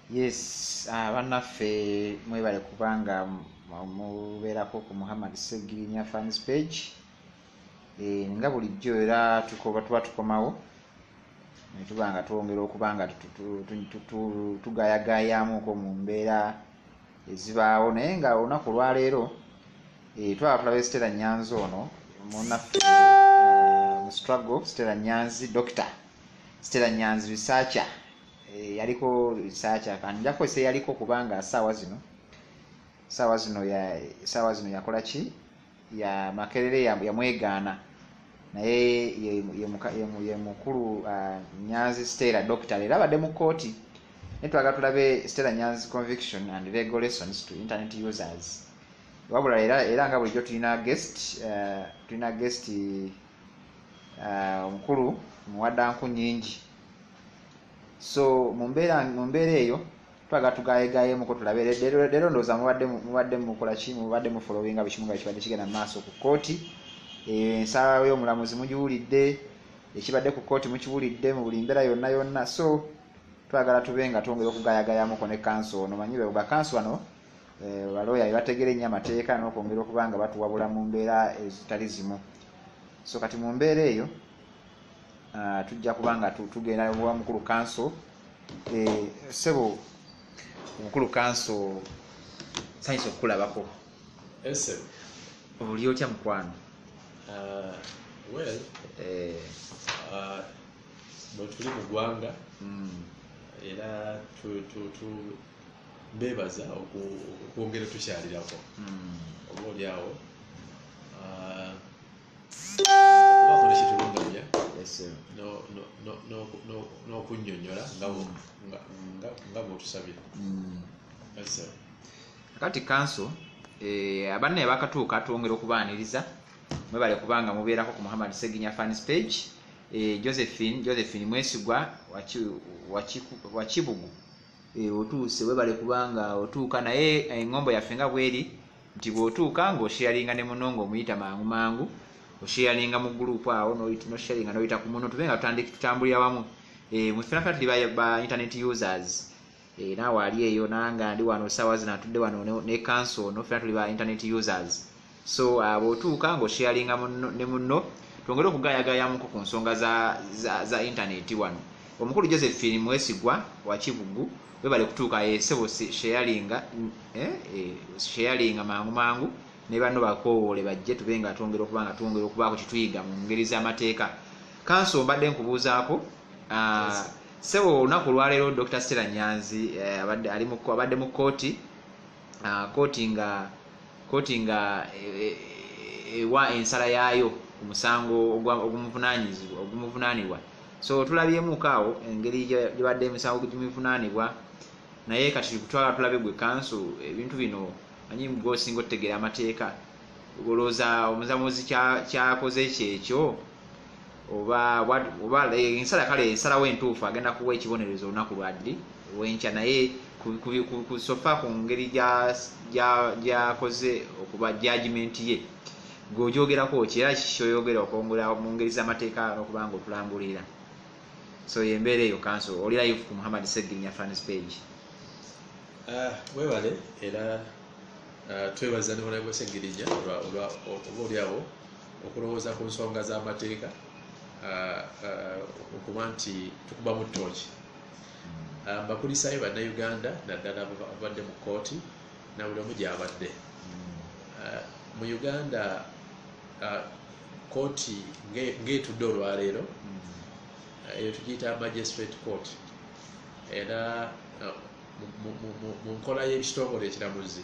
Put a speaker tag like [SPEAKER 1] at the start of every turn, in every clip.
[SPEAKER 1] Yes, bannaffe mwebale kubanga mubeerako ku Muhammad Sseggirinya fans page. Nga bulijjo era tuba tukomawo ne tuba nga twongera okuba nga tugayagayamuko mu mbeera ezibaawo, naye nga olunaku lwaleero twaba tulabe Stella Nyanzi ono munnaffe mu struggle. Stella Nyanzi Dr. Stella Nyanzi researcher, yaliko researcher kandi njakozesa yaliko kubanga saawa zino yakola ki ya Makerere yamwegaana, naye ye mukulu Nyanzi Stella Doctor era abadde mu kooti. Naye twagala tulabe Stella Nyanzi conviction and legal lessons to internet users. Wabula era nga bulijjo tulina guest omukulu muwaddanku nnyingi. So mu mbeera eyo twagala tugayegayemuko tulabe. Leero ndowooza mubadde mukola ki, mubadde mufolowinga buli kimu nga kibadde kigenda mu maaso ku kooti. Ensala y'omulamuzi mugiwulidde, ekibadde ku kooti mukiwulidde mu buli mbeera yonna. So twagala tube nga twongera okugayagayamuko ne kanso ono. Manyi be bakanso bano balooya bebategere nnyo amateeka n'okwongera okuba nga batuwabula mu mbeera ezitali zimu. So kati mu mbeera eyo tujja kuba nga tugenda wa mukulu kanso. Sebo omukulu kanso sanyisa okukulabako. Oli otya mukwano?
[SPEAKER 2] Tuli mu ggwanga era beebaza okwongera tukyalirako oba oli awo okubako nekitulungamya n'okunnyonnyola nga bw'otusabira.
[SPEAKER 1] Kati kanso abannaye bakatuuka twongera okubaaniriza mwebale kubanga mubeerako ku Muhammad Sseggirinya fans page. Josephine Mwesigwa wa Kibugu otuuse webale kubanga otuuka, naye engombo yaffe nga bweri nti bw'otuuka ng'osharinga ne muno ng'omuyita mangu osharinga mu gurupu awo nosharinga noyita ku muno tube nga tutambulira wamu. Mwefenafena tuli ba internet users. Naawe ali eyo nanga ndi wano saawa zino atudde wano ne kanso ono fena tuli ba internet users. So bw'otuuka ng'osharinga ne muno twongere okugayagayamuko ku nsonga za internet wano. Omukulu Josephine Mwesigwa wa Kibugu webale kutuuka sebo sharinga mangu ne banno bakoowole bajje tube nga twongera okubaako kituyiga mu ngeri z'amateeka. Kanso mbadde nkubuuzaako sebo olunaku lwaleero Dr. Stella Nyanzi abadde mu kooti nga ewa ensala yaayo ku musango ogumuvunaanibwa. So tulabyemuko awo engeri gye badde emisango gimivunaanibwa, naye kati kutwala tulabe gwe kanso ebintu bino manyi gwosinga otutegeera amateeka olowooza omuzamuzi kyakoze kyekyo oba ensala kale ensalawo entuufu agenda kuwa ekibonerezo olunaku lwaddi wenkya, naye kusofa ku ngeri gyakoze okuba judgment ye gweogyogerako ki era kikyoyogera okwongera mu ngeri z'amateeka n'okuba nga otulambulira. So yembeera eyo kanso oli live ku Muhammad Sseggirinya fans page.
[SPEAKER 2] Webale era twebaza ne Muhammad Sseggirinya oba oli awo okulowooza ku nsonga z'amateeka okuba nti tukuba mu ttooki. Mbakulisaayo bannayuganda naddala abadde mu kooti na buli omu gy'abadde. Mu Uganda kooti ng'etudde olwaleero eyo tugiyita magistrate court, era mu nkola y'ekitongole ekiramuzi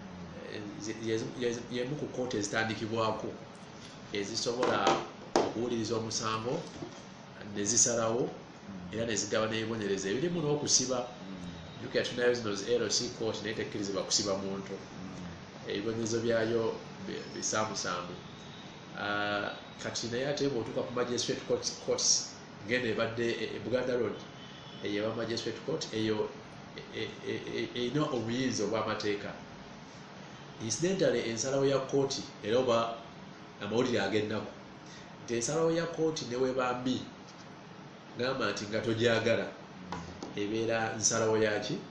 [SPEAKER 2] yemu ku kooti ezitandikibwako ezisobola okuwuliriza omusango ne zisalawo era ne zigaba n'ebibonerezo ebirimu n'okusiba. Jjukira tulinayo zino LC court naye tekkirizibwa kusiba muntu, ebibonerezo byayo bisaamusaamu. Kati naye ate bw'otuuka ku magistrate courts ngeno ebadde Buganda Road eyo eba magistrate court eyo erina obuyinza obw'amateeka. Incidentally ensalawo ya kooti era oba amawulire ag'ennaku nti ensalawo ya kooti ne weba mbi gamba nti nga togyagala ebeera nsalawo yaki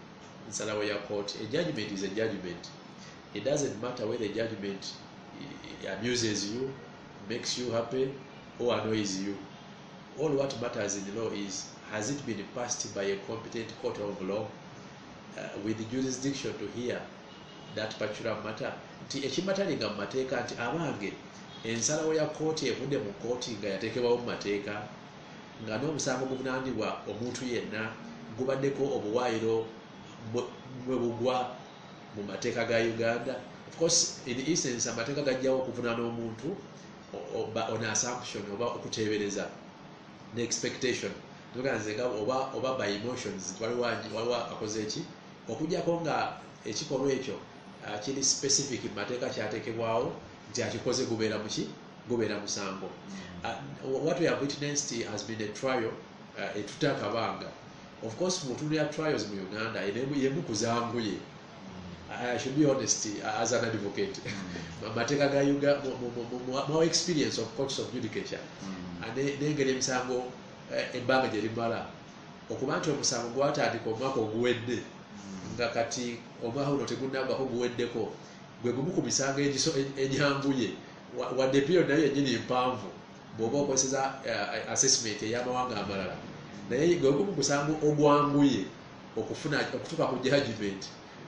[SPEAKER 2] nsalawo ya court. A judgment is a judgment. It doesn't matter whether the judgment amuses you, makes you happy, or annoys you. All what matters in the law is, has it been passed by a competent court of law with the jurisdiction to hear that particular matter? Nti ekimatalinga mu mateeka nti abange ensalawo ya kooti evudde mu kooti nga yateekebwawo mu mateeka nga n'omusango guvunaanibwa omuntu yenna gubaddeko obuwaayiro bwe bugwa mu mateeka ga Uganda. Of course, in the instance amateeka gajjawo okuvunaana omuntu on assumption oba okuteebereza ne expectation tuganzenga oba by emotions waliwo akoze eki okujjako nga ekikolwa ekyo kiri specific mu mateeka kyateekebwawo nti akikoze gubeera musango. What we have witnessed has been a trial etutakabanga. Of course, mu tundu ya trials mu Uganda yemu kuzanguye. I should be honest as an advocate. Mateeka ga Uganda, my experience of courts of judicature, n'engeri emisango ebbanga gye limala okuba nti omusango gwatandika omwaka oguwedde nga kati omwaka guno tegunnavako guweddeko gwe gumu ku misango enyanguye wadde period nayo yennyini mpanvu bw'oba okozesa assessment ey'amawanga amalala naye gwe gumu musango ogwanguye okutuuka ku judgment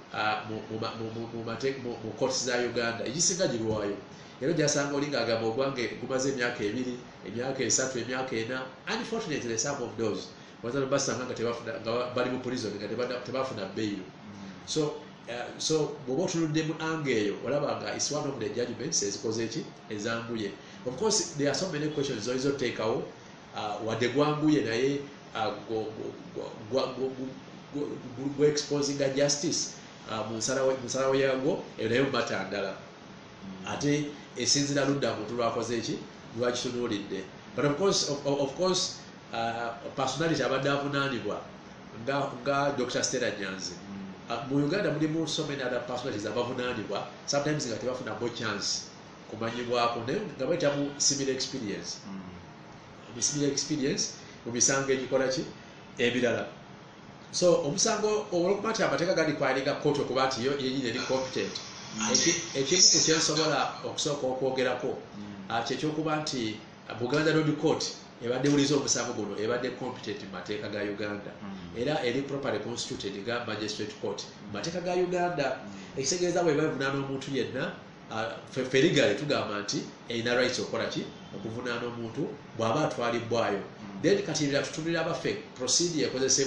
[SPEAKER 2] mu courts za Uganda egisinga girwayo. Era gyasanga oli ng'agamba ogwange gumaze emyaka 2, emyaka 3, emyaka 4. Unfortunately, some of those basanga nga bali mu prison nga tebafuna bail. So bw'oba otunudde mu ange eyo olaba nga is one of the judgments ezikoze eki ezanguye. Of course, there are so many questions zoyinza oteekawo wadde gwanguye naye gwe exposinga justice mu nsalawo yago eyo naye mumata ndala ate esinzira ludda muntu lwakoze eki lwakitunuulidde. But of course personality abadde avunaanibwa nga Dr. Stella Nyanzi. Mu Uganda mulimu so many other personalities abavunaanibwa sometimes nga tebafuna bo chance kumanyibwako naye nga bayitamu similar experience mu misango egikola ki ebirala. So omusango olwokuba nti amateeka gandi kwalinga kooti okuba nti yo yenyini eri competent, ekimu ku kyensobola okusooka okwogerako kyekyokuba nti Buganda Road Court ebadde ewuliza omusango guno ebadde competent mu mateeka ga Uganda era eri properly constituted nga magistrate court mu mateeka ga Uganda. Ekitegeeza bwe bavunaana omuntu yenna ffe legally tugamba nti erina rights okukola ki okuvunaana omuntu bw'aba atwalibbwayo. Then kati ebira tutunulira abaffe procedure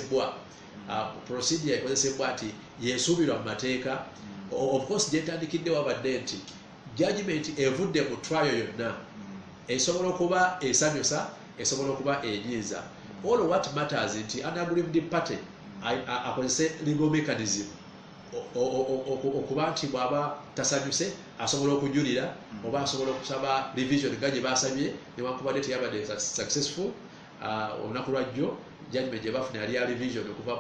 [SPEAKER 2] ekozesebwa nti yesuubirwa mu mateeka. Of course gyentandikidde wabadde nti judgment evudde mu trial yonna esobola okuba esanyusa esobola okuba enyiiza. All what matters nti an aggrieved party akozese legal mechanism okuba nti bw'aba tasanyuse asobola okujulira oba asobola okusaba revision nga gye baasabye newankubadde teyabadde successful. Olunaku lwajjo judgment gye bafuna yali ya revision okuva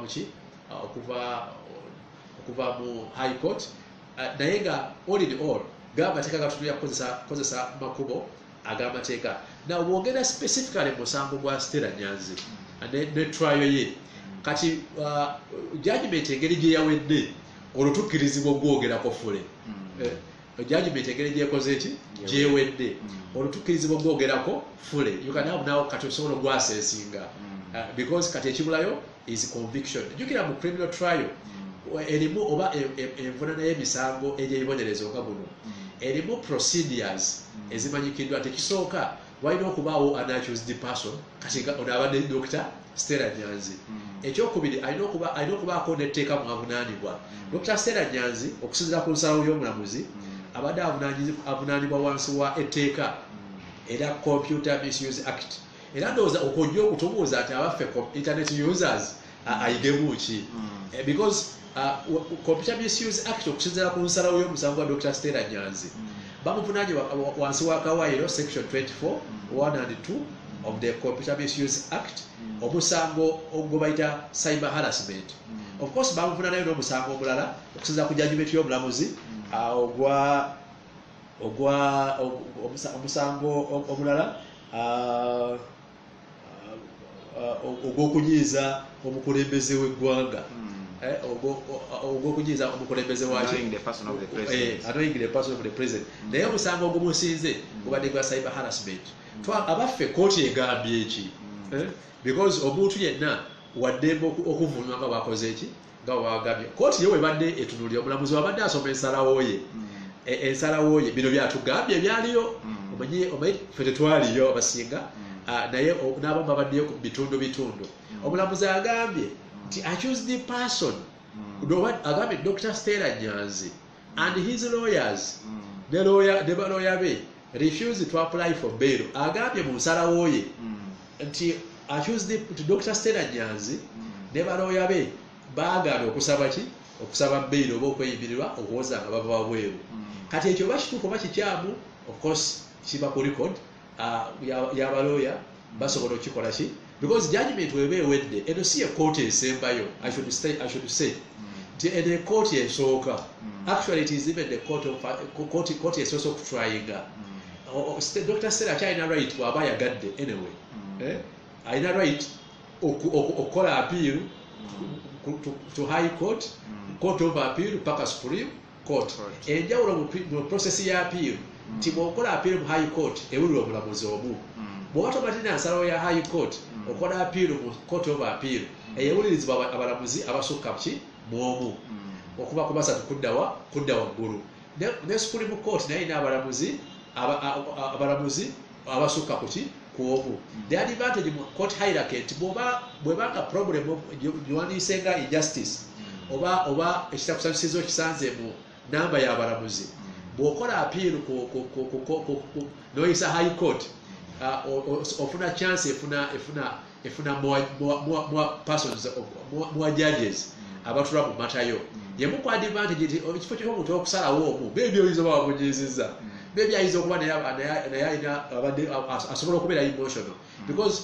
[SPEAKER 2] mu high court naye nga all in all g'amateeka gatunulira kukozesa makubo ag'amateeka. Now bwogera specifically mu musango gwa Stella Nyanzi ne trial ye kati judgment engeri gye yawedde olutukkirizibwa ogwogerako fule. Judgment engeri gyekoze eki gyewedde olutukkirizibwa ogwogerako fule. You can have now kati osobola ogwaseesinga because kati ekibulayo is conviction. Jjukira mu criminal trial erimu oba envunaana y'emisango egy'ebibonerezo nga guno erimu procedures ezimanyikiddwa. Tekisooka walina okubaawo an accused person kati ono abadde Dr. Stella Nyanzi. Ekyokubiri alina okubaako n'etteeka mwavunaanibwa. Dr. Stella Nyanzi okusinziira ku nsalawo y'omulamuzi abadde avunaanibwa wansi wa etteeka era Computer Misuse Act. Era ndowooza okujja okutumuuza nti abaffe internet users ayigemu ki because Computer Misuse Act okusinziira ku nsalawo y'omusango wa Dr. Stella Nyanzi bamuvunaanibwa wansi wa kawaayiro section 24 1 and 2 of the Computer Misuse Act omusango ogwo bayita cyber harassment. Of course bamuvunaanayo n'omusango omulala okusinziira ku judgment y'omulamuzi omusango omulala ogw'okunyiiza omukulembeze w'eggwanga ogw'okunyiriza omukulembeze wakyo
[SPEAKER 1] Annoying the person of the president.
[SPEAKER 2] annoying the person of the president naye omusango ogumusinze gubadde gwa cyber harassment abaffe kooti egambye eki because omuntu yenna waddembe okuvunwa nga bakoze eki nga wagambye kooti ye webadde etunuulira omulamuzi wabadde asoma ensalawo ye ensalawo ye bino byatugambye ebyaliyo omanyi ffe tetwaliyo abasinga naye n'abamu babaddeyo bitundu omulamuzi agambye nti accused the person agambye Dr. Stella Nyanzi and his lawyers ne balawyer be refused to apply for bail agambye mu nsalawo ye nti accused Dr. Stella Nyanzi ne balawyer be baagaana okusaba bail oba okweyimirirwa okuwoza nga bava wabweru kati ekyo oba kituufu oba kikyamu of course kiba ku record y'abalawyer basobola okukikola ki because judgment weba ewedde eno si ye kooti esembayo I should say nti eno ekooti esooka actually it is even the court esoose okutryinga Dr. Stella akyalina right bw'aba ayagadde anyway alina right okukola appeal to high court court of appeal paka supreme court enjawulo mu process ya appeal nti bw'okola appeal mu high court ewulira omulamuzi omu bw'otomatina nsalawo ya high court okola appeal mu court of appeal eyewulirizibwa abalamuzi abasukka ki mu okuba ku basatu kudda waggulu ne supreme court naye ina abalamuzi abasukka ku omu the advantage mu court hierarchy nti bwebanga problem giwandiisenga injustice oba ekitakusanyusiza okisanze mu namba y'abalamuzi bw'okola appeal n'oyisa high court ofuna chance efuna more persons more judges abatula mu matayo yemu ku advantage nti ekifo ky'omuntu okusalawo omu beebi oyinza oba wamunyizizza beebi ayinza okuba naye alina asobola okubeera emotional because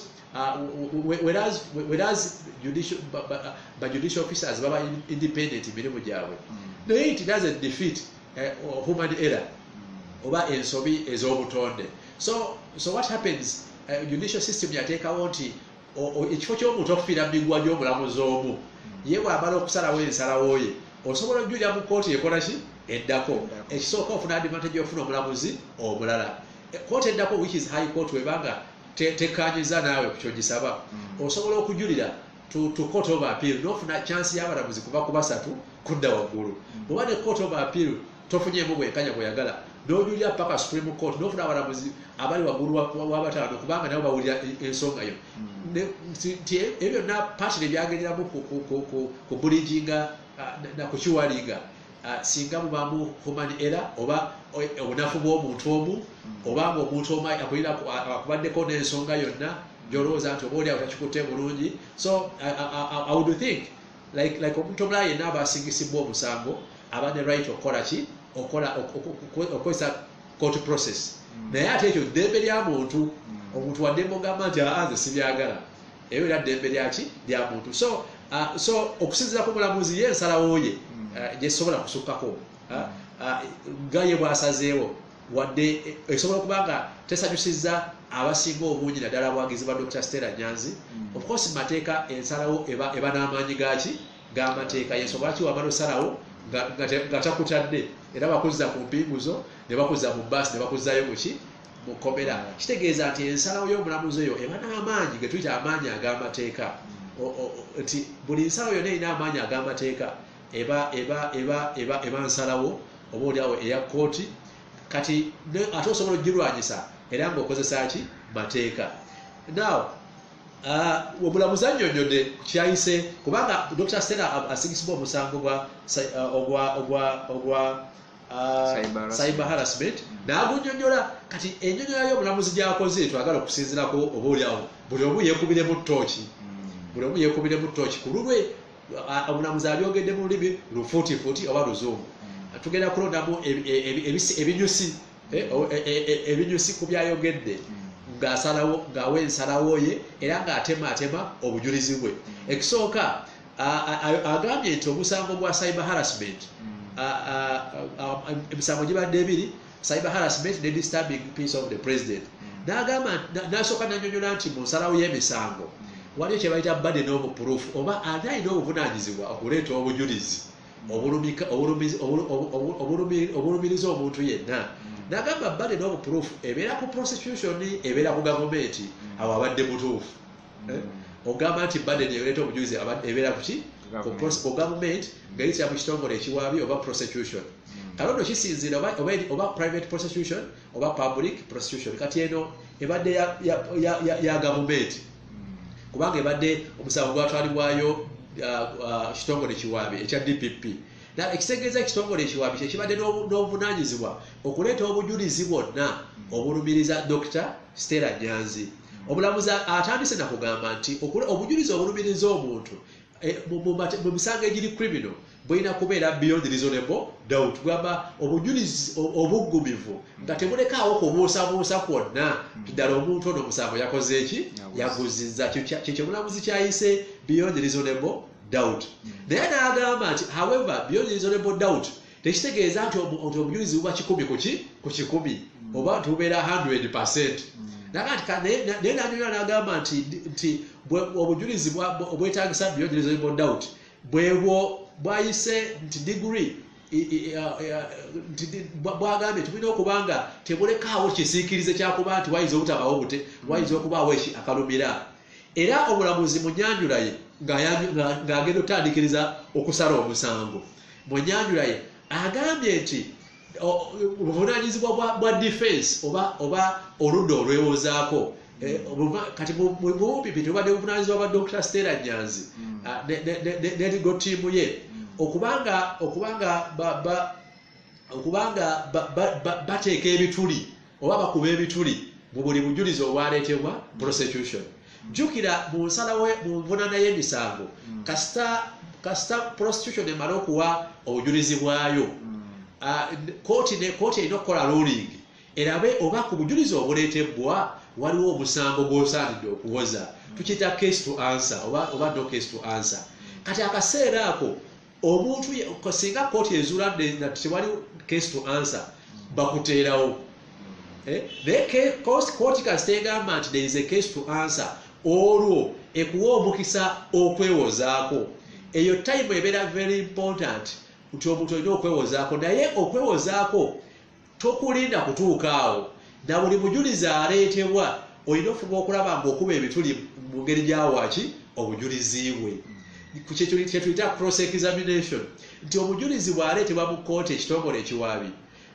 [SPEAKER 2] whereas judicial officers baba independent emirimu gyabwe naye it doesn't defeat human error oba ensobi ez'obutonde so what happens judicial system yateekawo nti ekifo ky'omuntu okufiira mu miguwa gy'omulamuzi omu ye bw'amala okusalawo ensalawo ye osobola okujulira mu kooti ekola ki eddako ekisooka ofuna advantage ofuna omulamuzi omulala kooti eddako which is high court webanga tekanyiza naawe kukyogisaba osobola okujulira to court of appeal n'ofuna chance y'abalamuzi kuva ku basatu kudda waggulu bw'oba ne court of appeal tofunyeemu bwenkanya bweyagala n'ojulira paka supreme court n'ofuna abalamuzi abali waggulu w'abataano kubanga nabo bawulira ensonga yo nti ebyo byonna patire byagenderamu ku bulijinga nakukiwalinga singa mubaamu human error oba obunafu bw'omuntu omu oba ng'omuntu omu akubaddeko n'ensonga yonna gy'olowooza nti oba oli awo takikutte bulungi so I would think like omuntu omulala yenna aba asingisibwa omusango aba ne right okukola ki okozesa court process naye ate ekyo ddembe lya muntu omuntu waddembe ogamba nti nze sibyagala eyo era ddembe lyaki lya muntu so okusinziira ku mulamuzi ye ensalawo ye gyesobola kusukkako nga ye bwasazeewo wadde esobola okuba nga tesanyusizza abasinga obungi naddala abawagizi ba Dr. Stella Nyanzi of course mu mateeka ensalawo eba n'amaanyi g'amateeka yensobola ki wamala osalawo nga takutadde era bakuzza ku mpinguzo ne bakuzza mu bbaasi ne bakuzzaayo mu komera kitegeeza nti ensalawo y'omulamuzi oyo eba n'amaanyi ge tuyita amaanyi ag'amateeka nti buli nsalawo yonna erina amaanyi ag'amateeka eba nsalawo oba oliawo eya kooti kati ate osobola ogirwanyisa era ng'okozesa ki mateeka now omulamuzi annyonnyodde kyayise kubanga Dr. Stella asingisibwa omusango ogwa cyber harassment n'agunnyonnyola kati ennyonnyola y'omulamuzi gy'akoze twagala okusinziirako oba oliawo buli omu yeekubiremu ttooki ku lulwe omulamuzi abyogedde mu lulimi lufuutifuuti oba luzungu tugenda kulondamu ebinyusi ku byayogedde ng'awa ensalawo ye era ng'atema obujulizi bwe ekisooka agambye nti omusango gwa cyber harassment emisango gibadde ebiri cyber harassment ne disturbing peace of the president n'agamba n'asooka n'annyonnyola nti mu nsalawo y'emisango waliyo kye bayita burden of proof oba ani alina obuvunaanyizibwa okuleeta obujulizi obulumiriza omuntu yenna. N'agamba burden of proof ebeera ku prosecution ebeera ku gavumenti awo abadde mutuufu. Ogamba nti burden eyoleeta obujulizi ebeera kuki ku gavumenti ng'eyitira mu kitongole ekiwaabi oba prosecution. Kalono kisinziira oba private prosecution oba public prosecution. Kati eno ebadde ya gavumenti kubanga ebadde omusango gwatwalibwayo kitongole kiwaabi ekya DPP. Ekitegeeza ekitongole ekiwaabi kyekibadde n'obuvunaanyizibwa okuleeta obujulizi bwonna obulumiriza Dr. Stella Nyanzi. Omulamuzi atandise nakugamba nti obujulizi obulumiriza omuntu mu misango egiri criminal bulina kubeera beyond reasonable doubt. Kugamba obujulizi obuggumivu nga tebulekaawo kubuusabuusa kwonna ddala omuntu ono omusango yakoze eki yaguzizza. Kyekyo omulamuzi kyayise beyond reasonable doubt. Naye n'agamba nti however beyond reasonable doubt tekitegeeza nti obujulizi buba 100 ku 100 oba tubeera 100%. Naye n'anyonyola n'agamba nti obujulizi obwetaagisa beyond reasonable doubt bwebwo bwayise nti degree bwagambye tulina okuba nga tebulekaawo kisiikirize kyakuba nti wayinza obutabaawo bute wayinza okubaawo akalumira. Era omulamuzi mu nnyanjula ye ng'agenda okutandikiriza okusala omusango mu nnyanjula ye agambye nti obuvunaanyizibwa bwa defense oba oludda olwewozaako kati mubumpipi tubadde obuvunaanyizibwa bwa Dr. Stella Nyanzi ne ligo ttiimu ye okubanga bateeka ebituli oba bakuba ebituli mu buli bujulizi obwaleetebwa prosecution. Jjukira mu nsalawo mu nvunaana y'emisango kasita prosecution emala okuwa obujulizi bwayo kooti erina okukola ruling erabe oba ku bujulizi obuleetebwa waliwo omusango gw'osaanidde okuwoza. Tukiyita case to answer oba no case to answer. Kati akaseera ako omuntu singa kooti ezuula nti tewali case to answer bakuteerawo. Naye kooti kasita egamba nti there is a case to answer olwo ekuwa omukisa okwewozaako. Eyo time ebeera very important nti omuntu olina okwewozaako. Naye okwewozaako tokulinda kutuuka awo. Na buli mujulizi aleetebwa olina ofuba okulaba ng'okuba ebituli mu ngeri gyawaki obujulizi bwe. Kyetuyita cross examination nti omujulizi bw'aleetebwa mu kkooti ekitongole ekiwaabi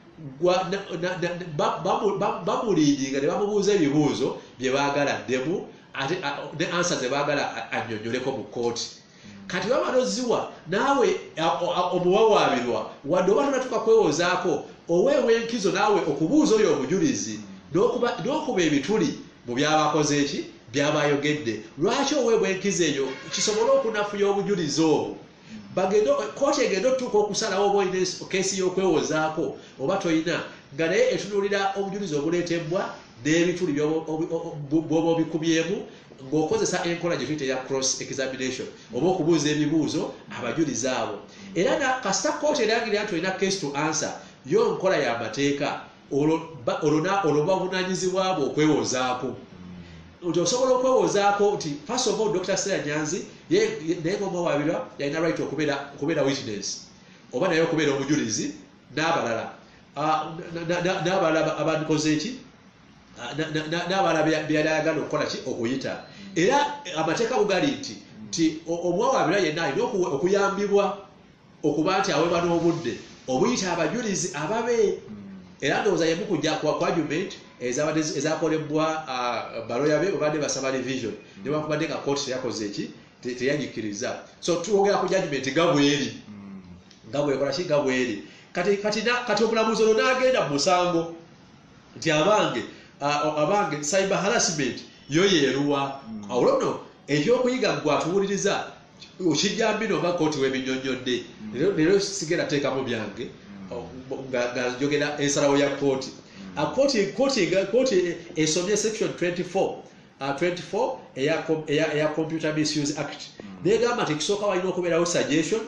[SPEAKER 2] bamuliidinga ne bamubuuza ebibuuzo bye baagaladdemu ne ansa ze baagala annyonnyoleko mu kkooti. Kati bamala ozziwa naawe omuwawaabirwa wadde oba tonatuka kwewozaako oweewa enkizo naawe okubuuza oyo omujulizi n'okuba ebituli mu byabakoze eki byabayogedde. Lwaki oweebwa enkizo eyo kisobole okunafuya obujulizi obwo. Kooti egenda otuuka okusalawo oba olina keesi y'okwewozaako oba toyina nga naye etunuulira obujulizi obuleetebwa n'ebituli bw'oba obikubyemu ng'okozesa enkola gye tuyita eya cross examination oba okubuuza ebibuuzo abajulizi abo. Era kasita kooti erangirira nti olina case to answer yo nkola y'amateeka olwo bavunaanyizibwa bwo okwewozaako. Nti osobola okwewozaako nti first of all Dr. Stella Nyanzi naye ng'omuwawaabirwa yalina right okubeera witness oba naye okubeera omujulizi n'abalala abandikoze eki n'abalala byali ayagala okukola ki okuyita. Era amateeka bugali nti omuwawaabirwa yenna alina okuyambibwa okuba nti aweebwa n'obudde obuyita abajulizi ababe. Era ndowooza yemu kujja ku argument ezakolebwa baloya be babadde basaba revision ne bakubadde nga kooti teyakoze eki teyanyikiriza. So twogera ku judgment nga bweri nga bweri. Kati omulamuzi ono n'agenda mu musango nti abange cyber harassment yo yeeruwa. Olwo nno ekyokuyiga gwatuwuliriza okijjambino nga kooti weebinnyonnyodde. Leero sigenda teekamu byange nga njogera ensalawo ya kooti. Kooti esomye section 24 eya Computer Misuse Act negamba nti ekisooka walina okubeerawo suggestion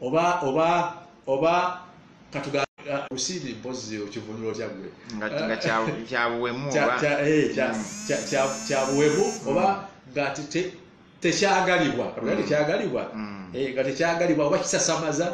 [SPEAKER 2] oba katuga usidi mpozi okivunula otyagwe
[SPEAKER 1] nga kyabuwemu
[SPEAKER 2] oba nga tekyagalibwa nga tekyagalibwa oba kisasamaza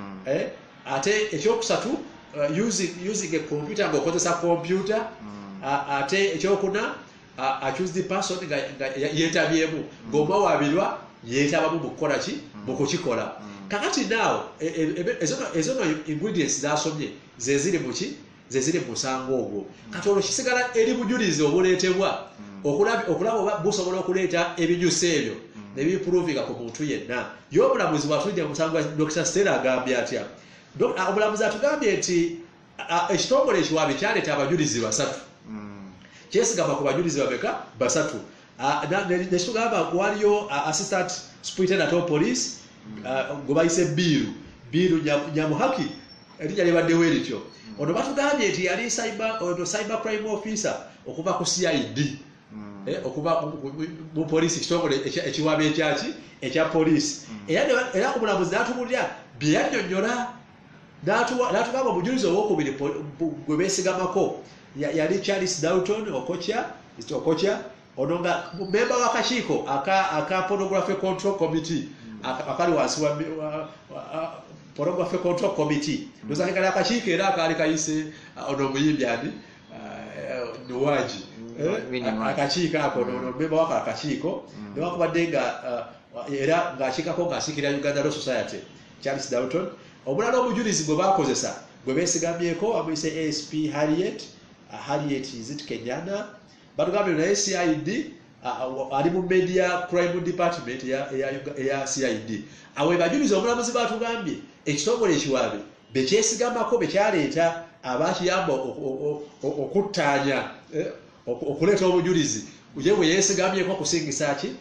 [SPEAKER 2] ate ekyokusatu using a computer ng'okozesa computer ate ekyokuna accused person nga yeetabyemu ng'omwawabirwa yeetabamu mu kukola ki mu kukikola kakati naawo ezo ingredients zasomye zeziri mu musango ogwo kati olwo kisigala eri bujulizi obuleetebwa okulaba oba busobola okuleeta ebinyusa ebyo nebiprovinga ku muntu yenna ye omulamuzi bw'atulidde mu musango gwa Dr. Stella agambye atya omulamuzi atugambye nti ekitongole ekiwaabi kyaleeta abajulizi 3 kyesigama ku bajulizi bameka 3 nekitugamba waliyo assistant superintendent of police gwe bayise Biru Nyamuhaki erinnya libaddewo erityo ono batugambye nti yali cyber crime officer okuva ku CID okuva mu poliisi ekitongole ekiwaabi ekya poliisi era ku mulamuzi n'atubulira bye yannyonnyola n'atugamba obujulizi obwokubiri gwe beesigamako yali Charles Dalton Okocha ono nga memba w'akakiiko aka Pornography Control Committee akali wansi wa Pornography Control Committee ndoza kali akakiiko era akali kayise ono omuyimbi ani Nuwaji akakiiko ako ono memba w'aka akakiiko newakubadde nga era ng'akiikako ng'asiikirira Uganda Law Society Charles Dalton omulala obujulizi gwe bakozesa gwe beesigamyeko amuyise ASP Harriet Kenyana batugambye naye CID ali mu media crime department eya CID awe bajulizi omulamuzi batugambye ekitongole ekiwaabe bekyesigamako bekyaleeta abakiyamba okuttaanya okuleeta obujulizi ye bwe yeesigamyeko kusingisa ki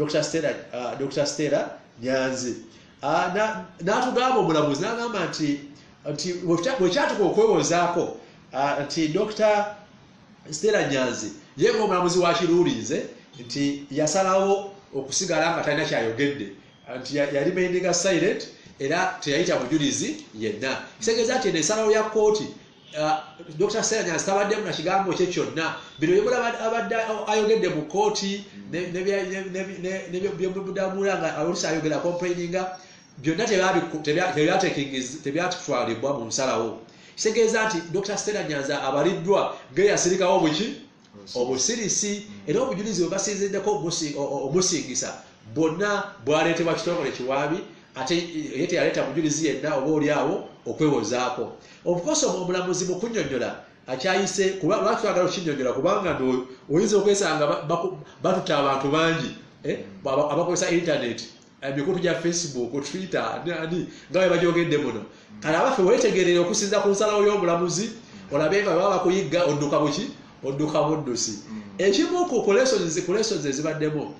[SPEAKER 2] Dr. Stella Nyanzi n'atugamba omulamuzi n'agamba nti bwekyatuka okwewozaako nti Dr. Stella Nyanzi ye ng'omulamuzi wakiruulize nti yasalawo okusigala nga talina kyayogedde nti yali maininga silent era teyayita mujulizi yenna kitegeeza nti ensalawo ya kooti Dr. Stella Nyanzi tabaddemu na kigambo kye kyonna bino byemula abadde ayogedde mu kooti nebyemudamula nga oluusi ayogera complaininga byonna tebyatwalibwa mu nsalawo kitegeeza nti Dr. Stella Nyanzi abaliddwa ng'eyasirikawo obusirisi era obujulizi bwe basinziddeko omusingisa bwonna bwaleetebwa kitongole kiwaabi ate ye teyaleeta mujulizi yenna oba oliawo okwewozaako obukosa omulamuzi mu kunnyonnyola akyayise kuba lwaki twagala okukinnyonnyola kubanga oyinza okwesanga batutta abantu bangi abakozesa internet emikutu gya Facebook Twitter nga bwe bagyogedde muno kale abaffe weetegerere okusinza ku nsalawo y'omulamuzi olabe nga baba bakuyigga odduka muddusi ekimu ku lessons ezibaddemu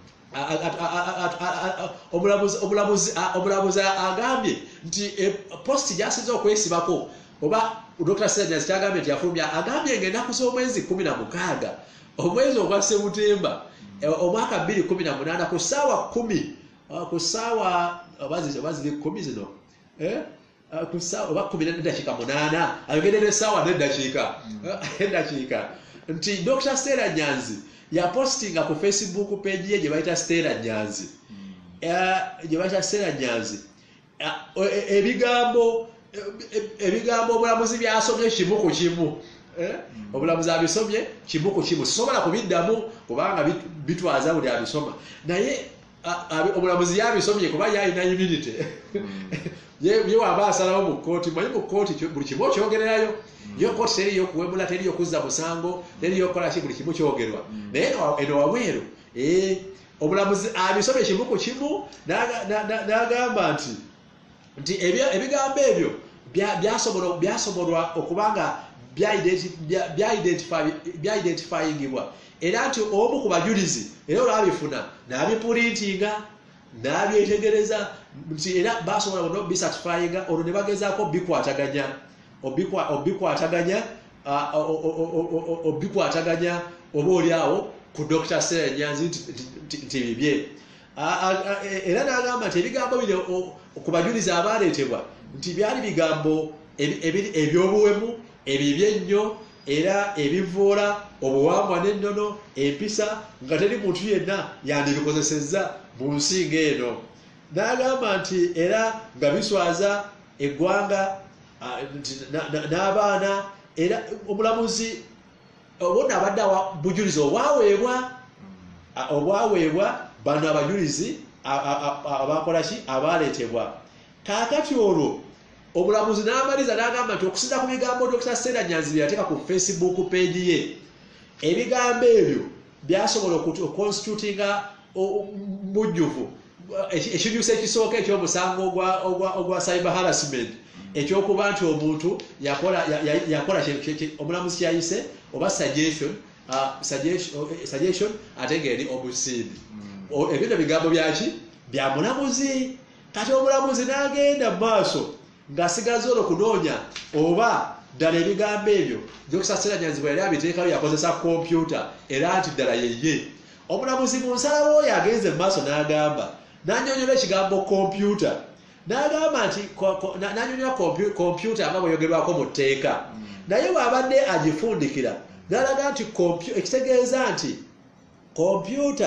[SPEAKER 2] omulamuzi agambye nti posti gy'asinze okwesibako oba Dr. Stella Nyanzi kyagambye nti yafulumya agambye ng'ennaku z'omwezi 16 omwezi ogwa Septemba omwaka 2018 ku ssaawa 10 ku ssaawa baziri 10 zino ku ssaawa oba 10:08 ayogedde essaawa n'eddakiika nti Dr. Stella Nyanzi yapostinga ku Facebook page ye gye bayita Stella Nyanzi ebigambo omulamuzi byasomye kimu ku kimu omulamuzi abisomye kimu ku kimu sisobola kubiddamu kubanga bitwaza buli abisoma naye omulamuzi yabisomye kuba yalina immunity ye waba asalawo mu kooti manyi mu kooti buli kimu okyogererayo yo kooti teriyo okuwemula teriyo okuzza musango teriyo okukola ki buli kimu kyogerwa naye eno wabweru omulamuzi abisomye kimu ku kimu n'agamba nti ebigambo ebyo byasobolwa okubanga bya-identifyingibwa era nti omu ku bajulizi era olwabifuna n'abipulintinga n'abyetegereza nti era basobola bonna obisatifyinga olwo ne bagezaako obikwataganya oba oliawo ku Dr. Stella Nyanzi nti bibye era n'agamba nti ebigambo bino ku bajulizi abaaleetebwa nti byali bigambo ebyobuwemu ebibye ennyo era ebivoola obuwangwa n'ennono empisa nga teri muntu yenna yandibikozesezza mu nsi ng'eno. N'agamba nti era nga biswaza eggwanga n'abaana, era omulamuzi obona abadde bujulizi obwaweebwa bano abajulizi abakolaki abaleetebwa. Kaakati olwo omulamuzi n'amaliza n'agamba nti okusinza ku bigambo Dr. Stella Nyanzi bye yateeka ku Facebook page ye, ebigambo ebyo byasobola okonstitutinga mujjuvu ekijusa ekisooka eky'omusango ogwa cyber harassment, ekyokuba nti omuntu yakola omulamuzi kyayise oba suggestion ate ng'eri obusiidi. Ebyo bigambo byaki bya mulamuzi. Kati omulamuzi n'agenda mu maaso ng'asigaza olwo kunoonya oba ddala ebigambo ebyo Dr. Stella Nyanzi bwe yali abiteekayo yakozesa kompyuta era nti ddala yeye. Omulamuzi mu nsalawo oyo agenze mu maaso n'agamba, n'annyonnyola ekigambo kompyuta, n'agamba nti n'annyonnyola kompyuta nga bwe yogerwako mu tteeka, naye bw'abadde agifundikira n'alaga nti ekitegeeza nti kompyuta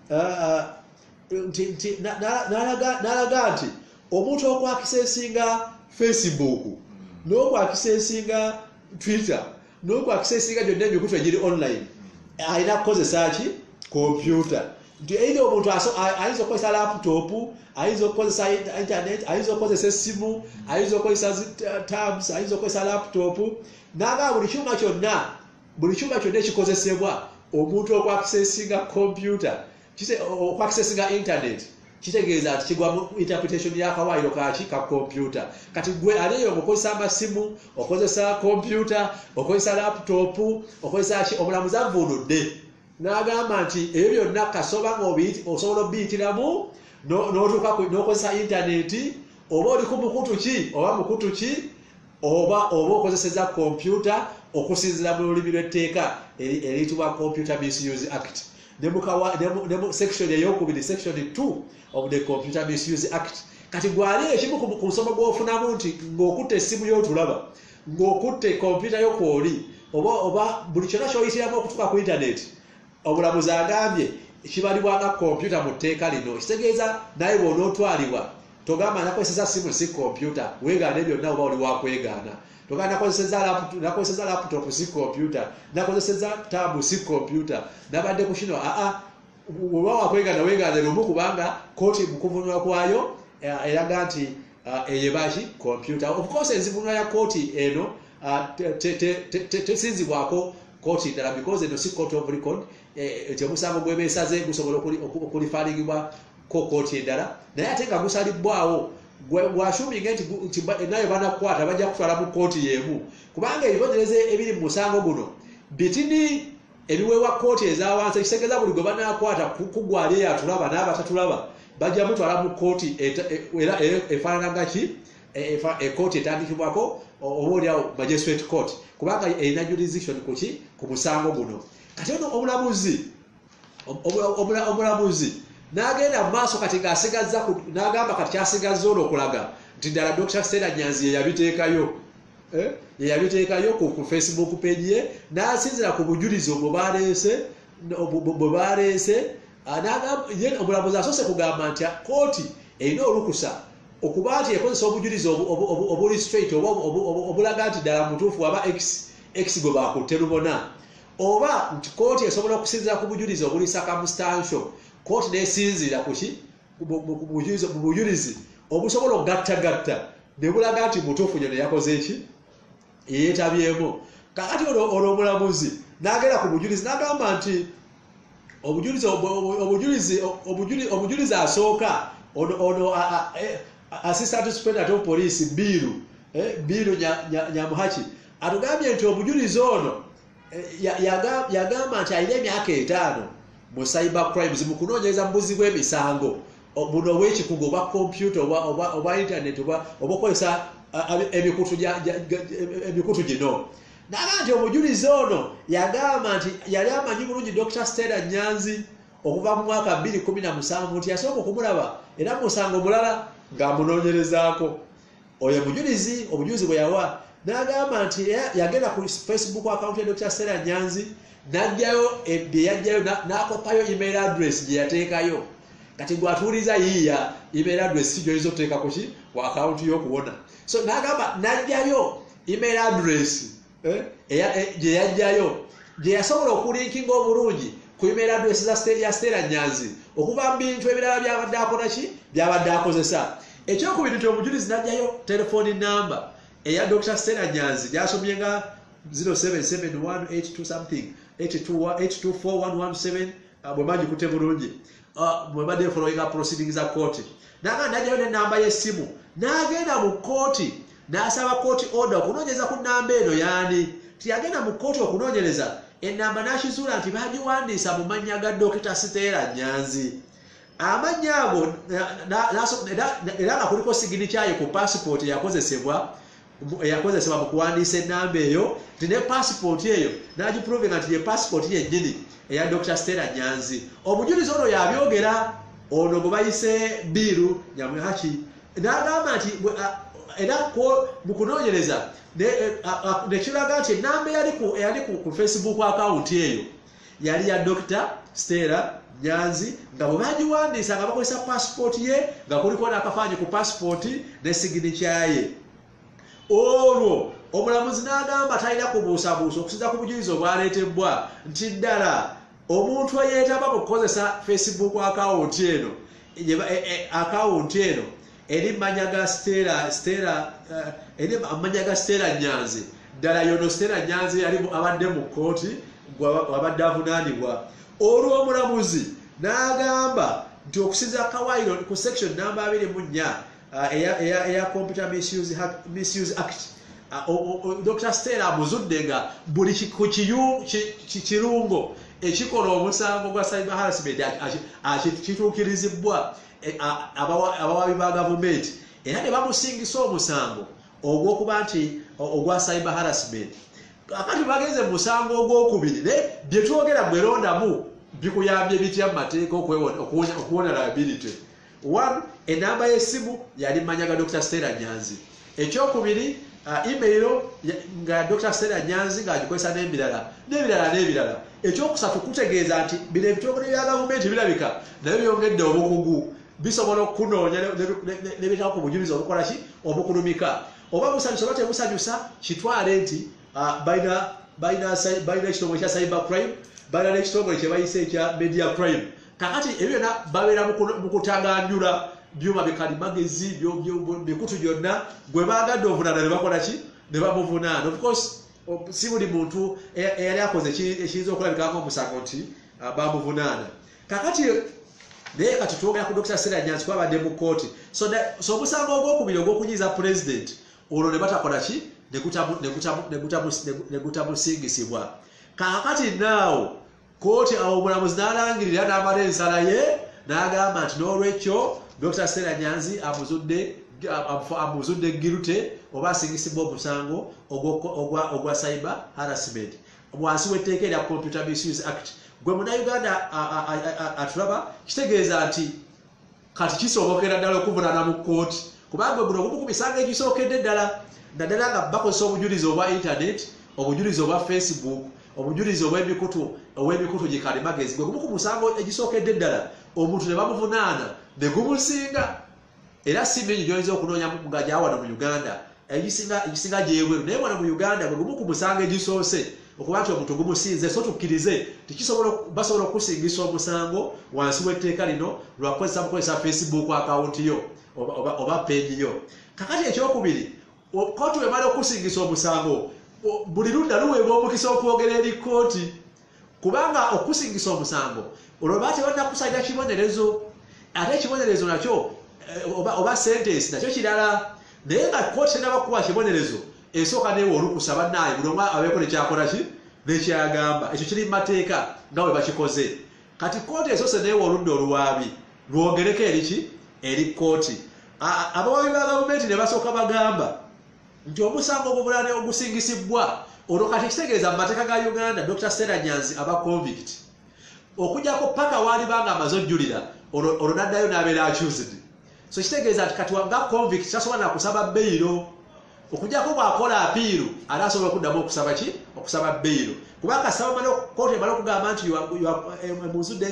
[SPEAKER 2] n'alaga nti omuntu okwakisesinga Facebook n'okwakisesinga Twitter n'okwakisesinga gyonna emikutu egiri online alina kukozesa ki kompyuta. Nti either omuntu ayinza okukozesa laptop, ayinza okukozesa internet, ayinza okukozesa essimu, ayinza okukozesa tabs, ayinza okukozesa laptop. N'agamba buli kyuma kyonna ekikozesebwa omuntu okwakisesinga kompyuta, okwakisesinga internet, kitegeeza nti kigwa mu interpretation y'akawaayiro ka kompyuta. Kati gwe aliyo okozesa amasimu, okozesa kompyuta, okozesa laptop, okozesa ki, omulamuzi avvuunudde n'agamba nti ebyo byonna kasoba osobola obbiyitiramu n'okozesa intaneti, oba oli ku mukutu ki oba okozeseza kompyuta okusinziira mu lulimi lw'etteeka eriyitibwa Computer Misuse Act. Ne mu section ey'okubiri, section 2 of the Computer Misuse Act. Kati gwali ekimu ku nsoma gw'ofunamu nti ng'okutte essimu y'otulaba, ng'okutte kompyuta y'okwoli, oba buli kyonna ky'oyitiramu okutuuka ku intaneti, omulamuzi agambye kibalibwanga kompyuta mu tteeka lino. Kitegeeza naye bw'onootwalibwa togamba nakozeseza simu si kompyuta, weegaana byonna oba oli wakwegaana. Togamba nakozeseza laptop si kompyuta, nakozeseza tabu si kompyuta, nabadde ku kino oba wakwegaana weegaana lumu, kubanga kooti mu kuvunulwa kwayo eraga nti eyebaki kompyuta. Of course enzivunulwa ya kooti eno tesinzibwako kooti ndala because eno si court of record. Omusango gwebeesaze gusobola okulifaalingibwa ko kooti endala, naye ate nga gusalibwawo gwashuminga nti nayo banakukwata bajja kutwala mu kooti y'emu, kubanga ebibonereza ebiri mu musango guno bitini ebiweebwa kooti eza wansi. Ekitegeeza buli gwe banakwata kugwali eyo atulaba n'abatatulaba bajja mutwala mu kooti era efaanana nga ki ekooti etandikibwako oba oliawo magistrate court, kubanga erina jurisdiction ku musango guno. Kati ono omulamuzi n'agenda mu maaso kati ng'asigazza n'agamba kati kyasigazza olwo okulaga nti ddala Dr. Stella Nyanzi yeyabiteekayo ku Facebook page ye, n'asinzira ku bujulizi obwo bwe baleese. Omulamuzi asoose kugamba nti kooti erina olukusa okuba nti ekozesa obujulizi obuli straight oba obulaga nti ddala mutuufu waba x gwe bakutte lubona, oba nti kooti esobola okusinzira ku bujulizi obuli circumstantial. Kooti nesinzira mu bujulizi obusobola okugattagatta ne bulaga nti mutuufu nyo neyakoze eki yeetabyemu. Kakati olwo omulamuzi n'agenda ku bujulizi n'agamba nti obujulizi asooka ono assistant superintendent of police Biiru Nyamuhaki atugambye nti obujulizi ono yagamba nti alina emyaka 5 mu cyber crimes mu kunoonyereza mu buzzi bw'emisango buno obw'ekikugu oba kompyuta oba internet oba okukozesa emikutu gino. N'agamba nti omujulizi ono yagamba nti yali amanyi bulungi Dr. Stella Nyanzi okuva mu mwaka 2017 nti yasooka okumulaba era musango mulala ng'amunoonyerezaako. Oyo obujulizi bwe yawa n'agamba nti yagenda ku Facebook account ya Dr. Stella Nyanzi n'ajjayo bye yajjayo n'akopayo email address gye yateekayo kati gwatuuliza yiiya email address gy'oyinza okuteeka ku ki ku account y'okuwona so n'agamba n'ajjayo email address gye yajjayo gye yasobola okulinkinga obulungi ku email address ya Stella Nyanzi okuva mu bintu ebirala byabadde akola ki byabadde akozesa ekyokubiri nti omujulizi n'ajjayo telefoni namba eya Dr. Stella Nyanzi gyasomye nga 077182 something 824117 bwe bagikute bulungi bwe badde following proceedings za kooti n'ajjayo n'ennamba y'essimu n'agenda mu kooti n'asaba kooti order okunoonyereza ku nnamba eno yaani tiyagenda mu kooti okunoonyereza ennamba n'akizuula nti bagiwandiisa mu mannya ga Dr. Stella Nyanzi amannya ago era nga kuliko signature ku passport eyakozesebwa mu kuwandiisa ennamba eyo nti ne passport eyo n'agiprovinga nti ye passport yennyini eya Dr. Stella Nyanzi omujulizi ono yabyogera ono gwe bayise Biiru Nyamwaki n'agamba nti era mu kunoonyereza nekiraga nti ennamba eyali ku Facebook account eyo yali ya Dr. Stella Nyanzi nga bwe bagiwandiisa nga bakozesa passport ye nga kuliko n'akafaanyi ku passport ne signature ye olwo omulamuzi n'agamba talina kubuusabuusa okusinza ku bujulizi obwaleetebwa nti ddala omuntu eyeetaba mu kukozesa Facebook account eno eri mmanya ga Stella Nyanzi ddala yono Stella Nyanzi yali abadde mu kooti wabadde avunaanibwa olwo omulamuzi n'agamba nti okusinza kawairo ku section namba 24 eya Computer Misuse Act Dr. Stella amuzudde nga buli kirungo ekikola omusango gwa cyber harassment kituukirizibwa abawabi ba gavumenti era ne bamusingisa omusango ogw'okuba nti ogwa cyber harassment akati bagenze mu musango ogwokubiri bye twogera bwerondamu bikuyambye bitya mu mateeka okuwona liability. One, enamba y'essimu yali mmanya ga Dr. Stella Nyanzi. Ekyokubiri, email nga Dr. Stella Nyanzi ng'agikozesa n'ebirala. Ekyokusatu kutegeeza nti bino ebitongole bya gavumenti birabika nabyo byongedde obukugu bisobola okunoonya ne bitako ku bujulizi obukola ki obukulumika. Oba busanyusa oba tebusanyusa kitwale nti balina ekitongole kya cyber crime, balina ekitongole kye bayise ekya media crime. Kakati ebyo byonna babeera mu kutaganjula byuma bikalimagezi bikutu byonna gwe baagadde ovunaana ne bakola ki ne bamuvunaana. Of course si buli muntu eyali akoze ekiyinza okulabikako omusango nti bamuvunaana. Kakati naye kati twogera ku Dr. Stella Nyanzi kwabadde mu kooti. So omusango ogwokubiri ogw'okunyiiza president olwo ne batakola ki ne gutamusingisibwa. Kakati naawo kooti awo omulamuzi n'alangirira n'amala ensala ye n'agamba nti n'olwekyo Dr. Stella Nyanzi amuzudde guilty oba asingisibwa omusango ogwa cyber harassment wansi w'etteeka erya Computer Misuse Act. Gwe Munnayuganda atulaba kitegeeza nti kati kisobokera ddala okuvunaana mu kooti kubanga guno gumu ku misango egisookedde ddala naddala nga bakozesa obujulizi obwa internet, obujulizi obwa Facebook, obujulizi obw'emikutu gikalimagezi. Gwe gumu ku musango egisookedde ddala omuntu ne bamuvunaana ne gumusinga era si mingi gy'oyinza okunoonya nga gyawano mu Uganda egisinga gyebweru naye wano mu Uganda gwe gumu ku musango egisoose okuba nti omuntu gumusinze so tukkirize basobola okusingisa omusango wansi w'etteeka lino lwakozesa Facebook account yo oba page yo. Kakati ekyokubiri kooti wemala okusingisa omusango buli ludda luweebwa omukisa okwogera eri kooti kubanga okusingisa omusango olwo baate bannakusajja kibonerezo ate ekibonerezo nakyo oba sentence nakyo kirala naye nga kooti tenabakuba kibonerezo esooka neewe olukusa bannaaye buli omu abeeko nekyakola ki nekyagamba ekyo kiri mu mateeka nga bwe bakikoze. Kati kooti esoose neewe oludda oluwaabi lwogereko eriki eri kooti. Abawabi ba gavumenti ne basooka bagamba nti omusango ogubulane ogusingisibwa olwo kati kitegeeza mu mateeka ga Uganda Dr. Stella Nyanzi aba convict okujjako paka waali banga amaze ojjulira olwo naddayo n'abeera accused. So kitegeeza nti kati nga convict tasobola na kusaba beyiro okujjako bw'akola apiiru ate asobola okuddamu okusaba bbeiro kubanga saba kooti emala okugamba nti muzudde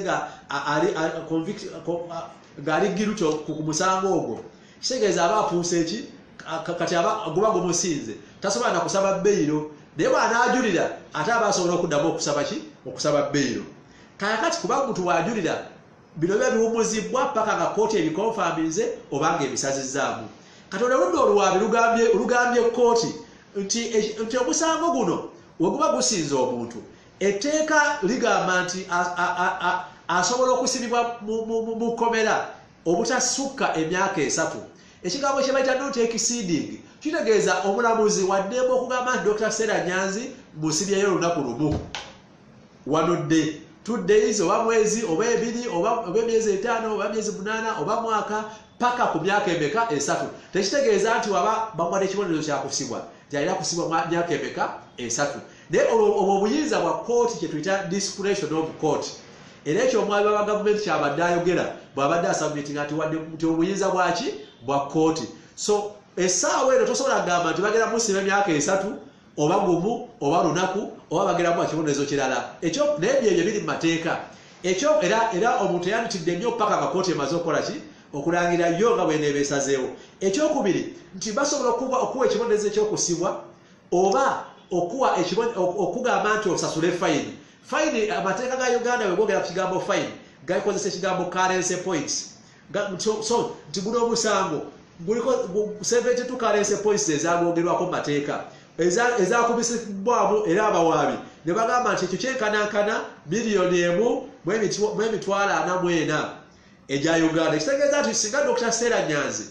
[SPEAKER 2] ng'ali giruto ku musango ogwo kitegeeza aba apuusa eki kati guba gumusinze tasobola na kusaba bbeiro naye bw'anaajulira ate aba asobola okuddamu okusaba bbeiro kakati kuba muntu w'ajulira bino biba biwumuzibwa paka nga kooti ebikonfaminze oba nga ebisazizzaamu kati oludda oluwaabi lugambye kooti nti omusango guno weguba gusinze omuntu etteeka ligamba nti asobola okusibibwa mu kkomera obutasukka emyaka 3 ekigambo kye bayita not exceeding kitegeeza omulamuzi waddemu okugamba nti Dr. Stella Nyanzi musibyeyo olunaku lumu wanodde 2 days oba mwezi oba 2 oba emyezi 5 oba emyezi 8 oba mwaka paka ku myaka emeka 3 tekitegeeza nti waba bamuwadde ekibonerezo kyakusibwa gyalina kusibwa myaka emeka 3 naye obwo obuyinza bwa kooti kye tuyita discretion of court era ekyo omwami wa gavumenti kyabadde ayogera bw'abadde asubmitinga nti obuyinza bwaki bwa kooti so essaawa eno tosobola kugamba nti bagera musiba emyaka 3 oba gumu oba lunaku oba bageramu ekibonerezo kirala ekyo naye byebyo biri mu mateeka ekyo era omuntu eyanditidde nnyo paka nga kooti emaze okukola ki okulangira yo nga bw'eneeba esazeewo ekyokubiri nti basobola okuwa ekibonerezo ekyokusibwa oba okugamba nti osasule fayini fayini amateeka ga Uganda bwe gogera ku kigambo fayini gakozesa ekigambo currency points so nti guno omusango guliko 72 currency points ezagwogerwako mu mateeka ezakubisibwamu era abawaabi ne bagamba nti ekyo kyenkanankana $1,000,000 mu emitwalo 44 egya Uganda ekitegeeza nti singa Dr. Stella Nyanzi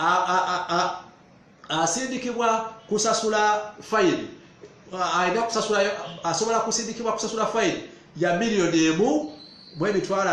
[SPEAKER 2] asindikibwa kusasula fayini asobola kusindikibwa kusasula fayini ya $1,000,000 mu emitwalo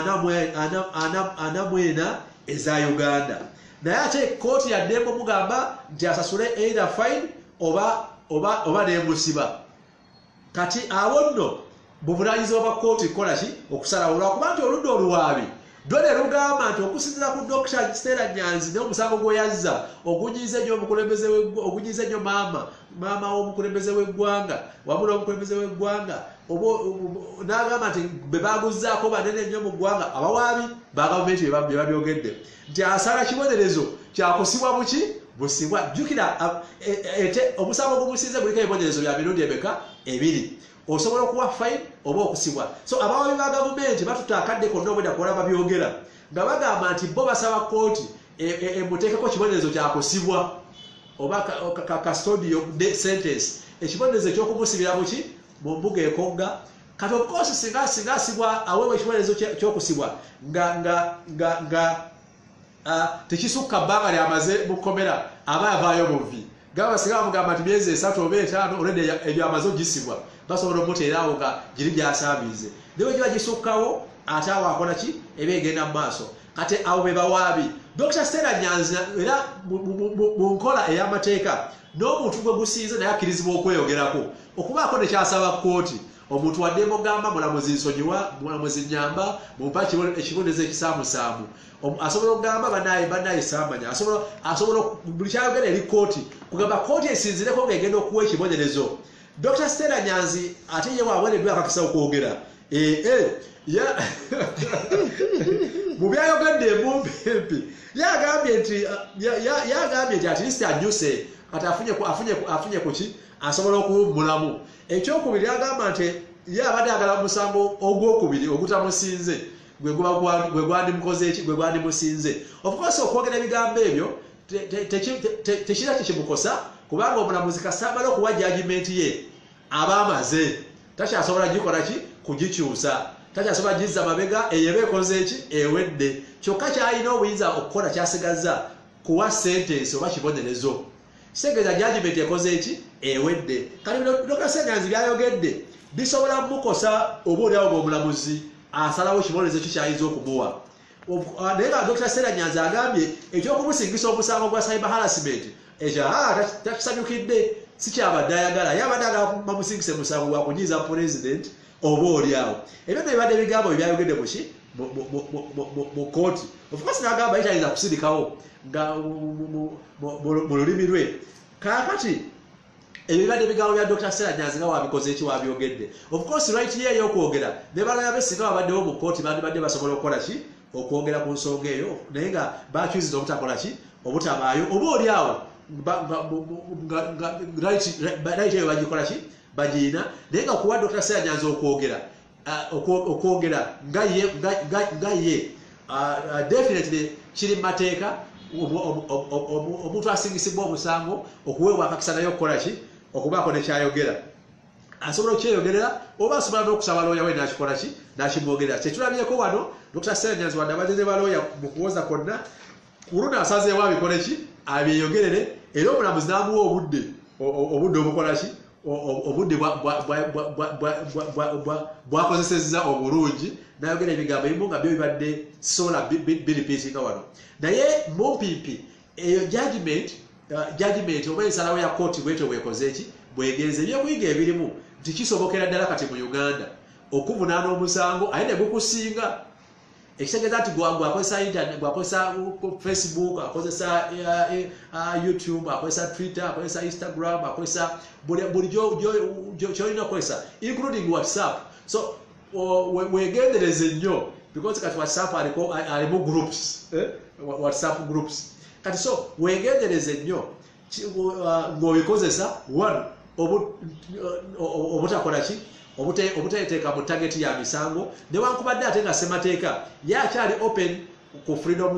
[SPEAKER 2] 44 eza Uganda naye ate kooti yaddemu omugamba nti asasule either fine oba nemusiba kati awo nno buvunaanyizibwa bwa kooti kukola ki okusalawo lwakuba nti oludda oluwaabi lwo ne lugamba nti okusinziira ku Dr. Stella Nyanzi n'omusango gweyazza ogunyiiza nnyo maama w'omukulembeze w'eggwanga wamu n'omukulembeze w'eggwanga n'agamba nti be baguzzaako banene nnyo mu ggwanga abawaabi ba gavumenti bye babyogedde nti asala kibonerezo kyakusibwa buki busibwa jjukira omusango gumusinze guliko ebibonerezo bya mirundi emeka 2 osobola okuwa fine oba okusibwa so abawaabi ba gavumenti batutakadde konna obwedda kukola babyogera nga bagamba nti bo basaba kooti emuteekeko kibonerezo kyakusibwa oba custodial sentence ekibonerezo ekyokumusibira buki mu mbuga ekogga kati obukosi singa asibwa aweebwa ekibonerezo kyokusibwa nga tekisukka bbanga lyamaze mu kkomera aba yavaayo buvi gamba singa bamugamba nti myezi 3 oba 5 olwedde ebyo amaze ogisibwa basobola omuteerawo nga giri gyasaabiize naye giba gisukkawo ate awo akola ki eba egenda mu maaso kati abo be bawaabi Dr. Stella Nyanzi era mu nkola ey'amateeka n'omuntu gwe gusinze naye akkirizibwa okweyogerako okubaako nekyasaba kooti omuntu wadde mugamba mulamuzi nsonyiwa mulamuzi nyamba mumpa ekibonerezo ekisaamusaamu asobola okugamba bannaye saamanya asobola buli kyayogera eri kooti kugamba kooti esinzireko ng'egenda okuwa ekibonerezo Dr. Stella Nyanzi ate ye waweereddwa akakisa okwogera mu byayogedde embumbi yagambye nti at least anyuse kati afunye ku ki asobola okuwummulamu ekyokubiri agamba nti ye abadde agala musango ogwokubiri ogutamusinze gwe gwandimukoze eki gwe gwandimusinze of course okwogera ebigambo ebyo tekira kikimukosa kubanga omulamuzi kasambala okuwa judgment ye aba amaze takyasobola gikola ki kugikyusa takyasobola gizza mabega eyeba ekoze eki ewedde kyokka kyalina obuyinza okukola kyasigaza kuwa sentence oba kibonerezo kitegeeza judgment ekoze eki ewedde kati Dr. Stella Nyanzi byayogedde bisobola mukosa oba oliawo ng'omulamuzi asalawo kibonerezo kikyayinza okumuwa naye nga Dr. Stella Nyanzi agambye ekyokumusingisa omusango gwa cyber harassment ekyo takisanyukidde si kyabadde ayagala yabadde agala bamusingise musango gwa kunyiiza president oba oliawo ebyo nebibadde ebigambo byayogedde muki mu kooti of course n'agamba yitayinza kusirikawo nga mu lulimi lwe Kakati ebibadde bigambo bya Dr. Sarah Nyanzi nga wabikoze eki wabyogedde. Of course right here y'okwogera ne baloya besinga babaddewo mu kkooti bandibadde basobola okukola ki okwogera ku nsonga eyo naye nga bakyuziza obutakola ki obutabaayo oba oli awo right eyo bagikola ki bagiina naye nga kuwa Dr. Sarah Nyanzi okwogera nga ye definitely kiri mu mateeka omuntu asingisibwa omusango okuweebwa akakisa naye okukola ki okubaako nekyayogera asobola okyeyogerera oba asobola n'okusaba looya we nakikola ki nakimwogerera kyekirabyeko wano Dr. Sarah Nyanzi wadde abageze balooya mu kuwoza kwonna kuluna asazeewo abikole ki abyeyogerere era omulamuzi n'amuwa obudde obukola ki obudde bwakozesezza obulungi nayogera ebigambo ebimu nga byo bibadde sola biripiitinga wano naye mumpimpi eyo judgment oba ensalawo ya kooti bwetyo bwekoze eki bwegenze ebyokuyiga ebirimu nti kisobokera ddala kati mu Uganda okuvunaana omusango aye ne gukusinga ekitegeeza nti gwakozesa internet gwakozesa Facebook akozesa YouTube akozesa Twitter akozesa Instagram akozesa buli gyolina okozesa including WhatsApp so wegendereze nnyo because kati WhatsApp alimu groups WhatsApp groups kati so wegendereze nnyo ng'obikozesa one obutakola ki obuteeteeka mu target ya misango newankubadde ate nga ssemateeka yakyali open ku freedom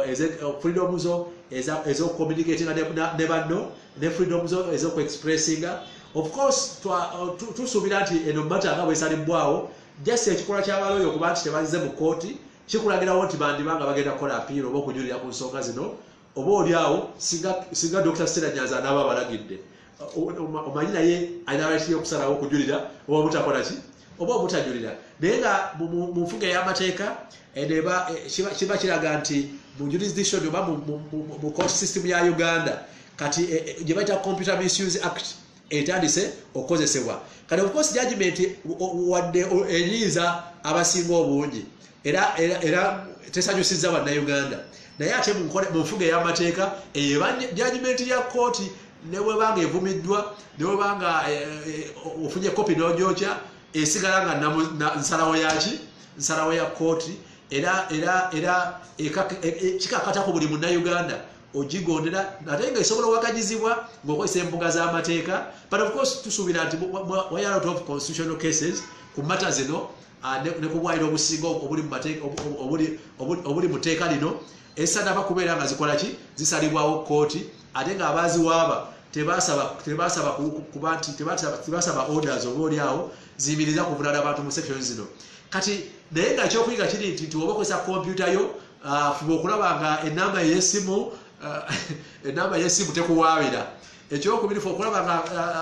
[SPEAKER 2] zo ez'okucommunicatinga ne banno ne freedom zo ez'okuexpressinga of course tusuubira nti eno mata nga bwesalibbwawo just ekikolwa ky'abalooya okuba nti tebazize mu kooti kikulagirawo nti bandibanga bagenda kukola apiiro oba okunyulira ku nsonga zino oba oliawo singa Dr. Sarah Nyanzi anaaba abalagidde omanyi naye alina right y'okusalawo okujulira oba obutakola ki oba obutajulira naye nga mu nfuga ey'amateeka kiba kiraga nti mu jurisdiction oba mu court system ya Uganda kati gye bayita Computer Misuse Act etandise okukozesebwa kati of course judgment wadde enyiiza abasinga obungi era tesanyusizza bannayuganda naye ate mu nfuga ey'amateeka judgment ya kooti ne bwebanga evumiddwa ne bwebanga ofunye kopi n'ogyokya esigala nga nsalawo yaki nsalawo ya kooti era kikakata ku buli munnayuganda ogigondera ate nga esobola owaganyizibwa ng'okozesa embuga z'amateeka but of course tusuubira nti way out of constitutional cases ku mata zino ne ku bwayiro obusinga obuli mu teeka lino ezisanaba kubeera nga zikola ki zisalibwawo kooti ate nga abaaziwaaba tebasaba kuba nti tebasaba orders oba oliawo ziyimiriza kuvunaana abantu mu section zino kati naye nga ekyokuyiga kiri nti oba okozesa kompyuta yo fuba okulaba nga enamba y'essimu tekuwaabira ekyokubiri fe okulaba nga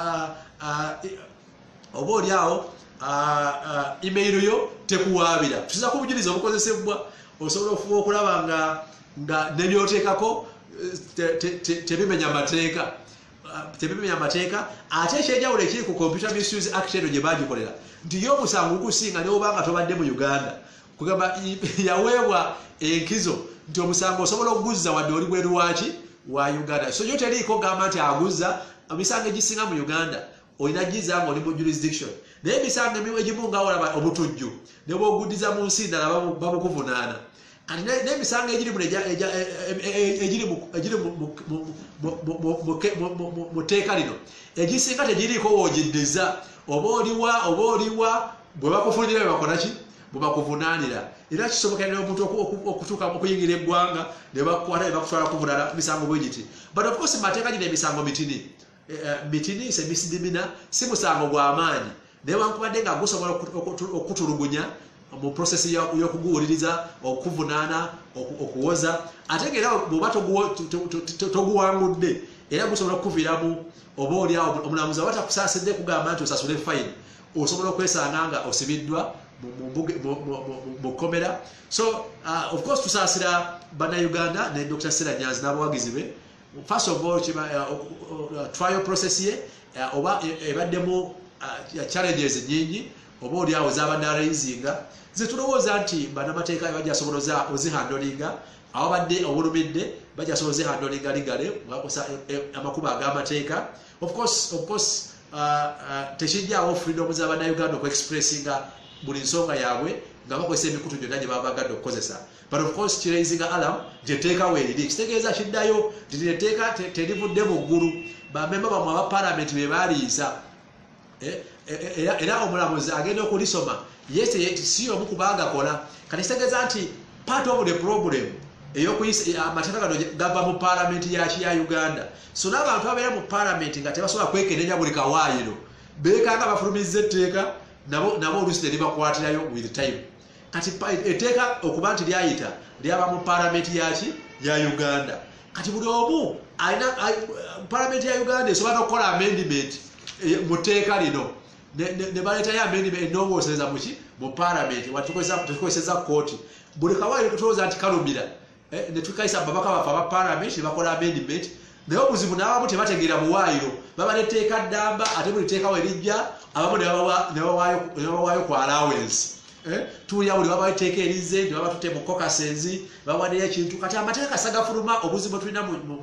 [SPEAKER 2] oba oliawo email yo tekuwaabira tusiza ku bujulizi obukozesebwa osobola okufuba okulaba nga nebyoteekako tebimenya amateeka ate ekyenjawulo ekiri ku Computer Misuse Act eno gye bagikolera nti yo omusango gukusinga neobanga tobadde mu Uganda kugamba yaweebwa enkizo nti omusango osobola okuguzza wadde oli bweru waki wa Uganda so yo teriiko gamba nti aguzza emisango egisinga mu Uganda olina giza nga oli mu jurisdiction naye emisango emimu egimu nga olaba obutujju ne bwoguddiza mu nsi ndala bamukuvunaana kati n'emisango egiri mu tteeka lino egisinga tegiriiko woogiddiza oba oliwa bwe bakufunira bwe bakola ki bwe bakuvunaanira era kisobokerera omuntu okutuuka okuyingira eggwanga ne bakukwata ne bakutwala kuvunana misango bwe giti but of course mateeka gino emisango mitini se misidimina si musango gw'amaanyi newankubadde nga gusobola okutulugunya mu process y'okuguwuliriza okuvunaana okuwoza ate nga era bw'oba toguwangudde era gusobola okukuviiramu oba oliawo omulamuzi aba takusaasidde kugamba nti osasule fine osobola okwesanga nga osibiddwa mu kkomera so of course tusaasira bannayuganda ne Dr. Sarah Nyanzi n'abawagizi be first of all trial process ye oba ebaddemu challenges nyingi oba oliawo zabadde araisinga zetulowooza nti bannamateeka bajja asobola ozihandolinga abadde obulumidde bajja soze handling galigale ngakosa amakuba ag'amateeka of course tekijjaawo freedom z'Abannayuganda okweexpressinga buli nsonga yaabwe nga bakozesa emikutu gyonna gye baba bagadde okukozesa but of course kiraisinga alarm gyeteeka weeriri kitegeeza kiddayo nti etteeka terivudde mu ggulu bamemba bamwe aba parliament be baaliisa era omulamuzi agenda okulisoma si omu kubagakola kati kitegeeza nti part of the problem ey'okuyisa amateeka gano gava mu parliament ya Uganda so n'abantu abeera mu parliament nga tebasobola kwekenneenya buli kawaayiro beekanga bafulumizza etteeka nabo oluusi teribakwatirayo with time kati etteeka okuba nti lyayita lyaba mu parliament ya Uganda kati buli omu alina parliament ya Uganda esobola n'okukola amendment mu tteeka lino ne baleetayo amendment ennongoosereza mu parliament tukozeseza kooti buli kawaayiro tutowooza nti kalumira ne tukayisa babaka bafe aba parliament ne bakola amendment naye obuzibu n'abamu tebategeera buwaayiro baba netteeka ddamba ate buli tteeka we lijja abamu ne bawaayo ku allowance tuulira buli baba etteeka erize ne baba tutte mu caucuses bawaddeyo ekintu kati amateeka kasagafuluma obuzibu tulina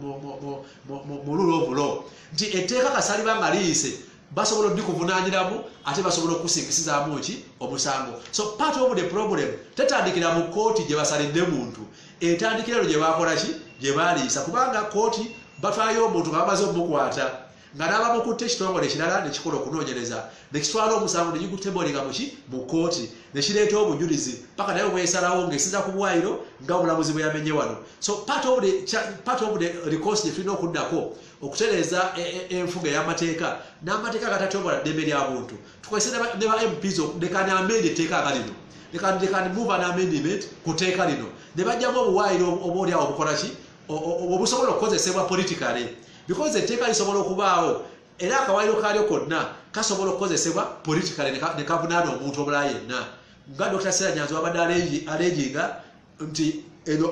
[SPEAKER 2] mu rule of law nti etteeka kasaliba nga liyise basobola oddikuvunaanyiramu ate basobola okusinkisizaamu ki omusango so part of the problem tetandikira mu kooti gye basalidde muntu etandikira ero gye bakola ki gye baliisa kubanga kooti batwayo omuntu nga bamaze omukwata nga n'abamukutte ekitongole ekirala nekikola okunoonyereza nekitwala omusango negigutebolinga mu kooti nekireeta obujulizi paka naye bwesalawo ng'esiza ku bwayiro nga omulamuzi bwe yamenye wano so part of the recourse gye tulina okuddako okutereeza enfuga ey'amateeka n'amateeka agatatyobala ddembe lya buntu tukozese ne ba MPs lekani amend etteeka nga lino lekani move an amendment ku tteeka lino ne bajjamu obuwaayiro obaolyawo obukola ki obusobola okukozesebwa politically because etteeka lisobola okubaawo era akawaayiro kaalyo konna kasobola okukozesebwa politically ne kavunaana omuntu omulala yenna nga Dr. Sseranyanzi wabadde aleginga nti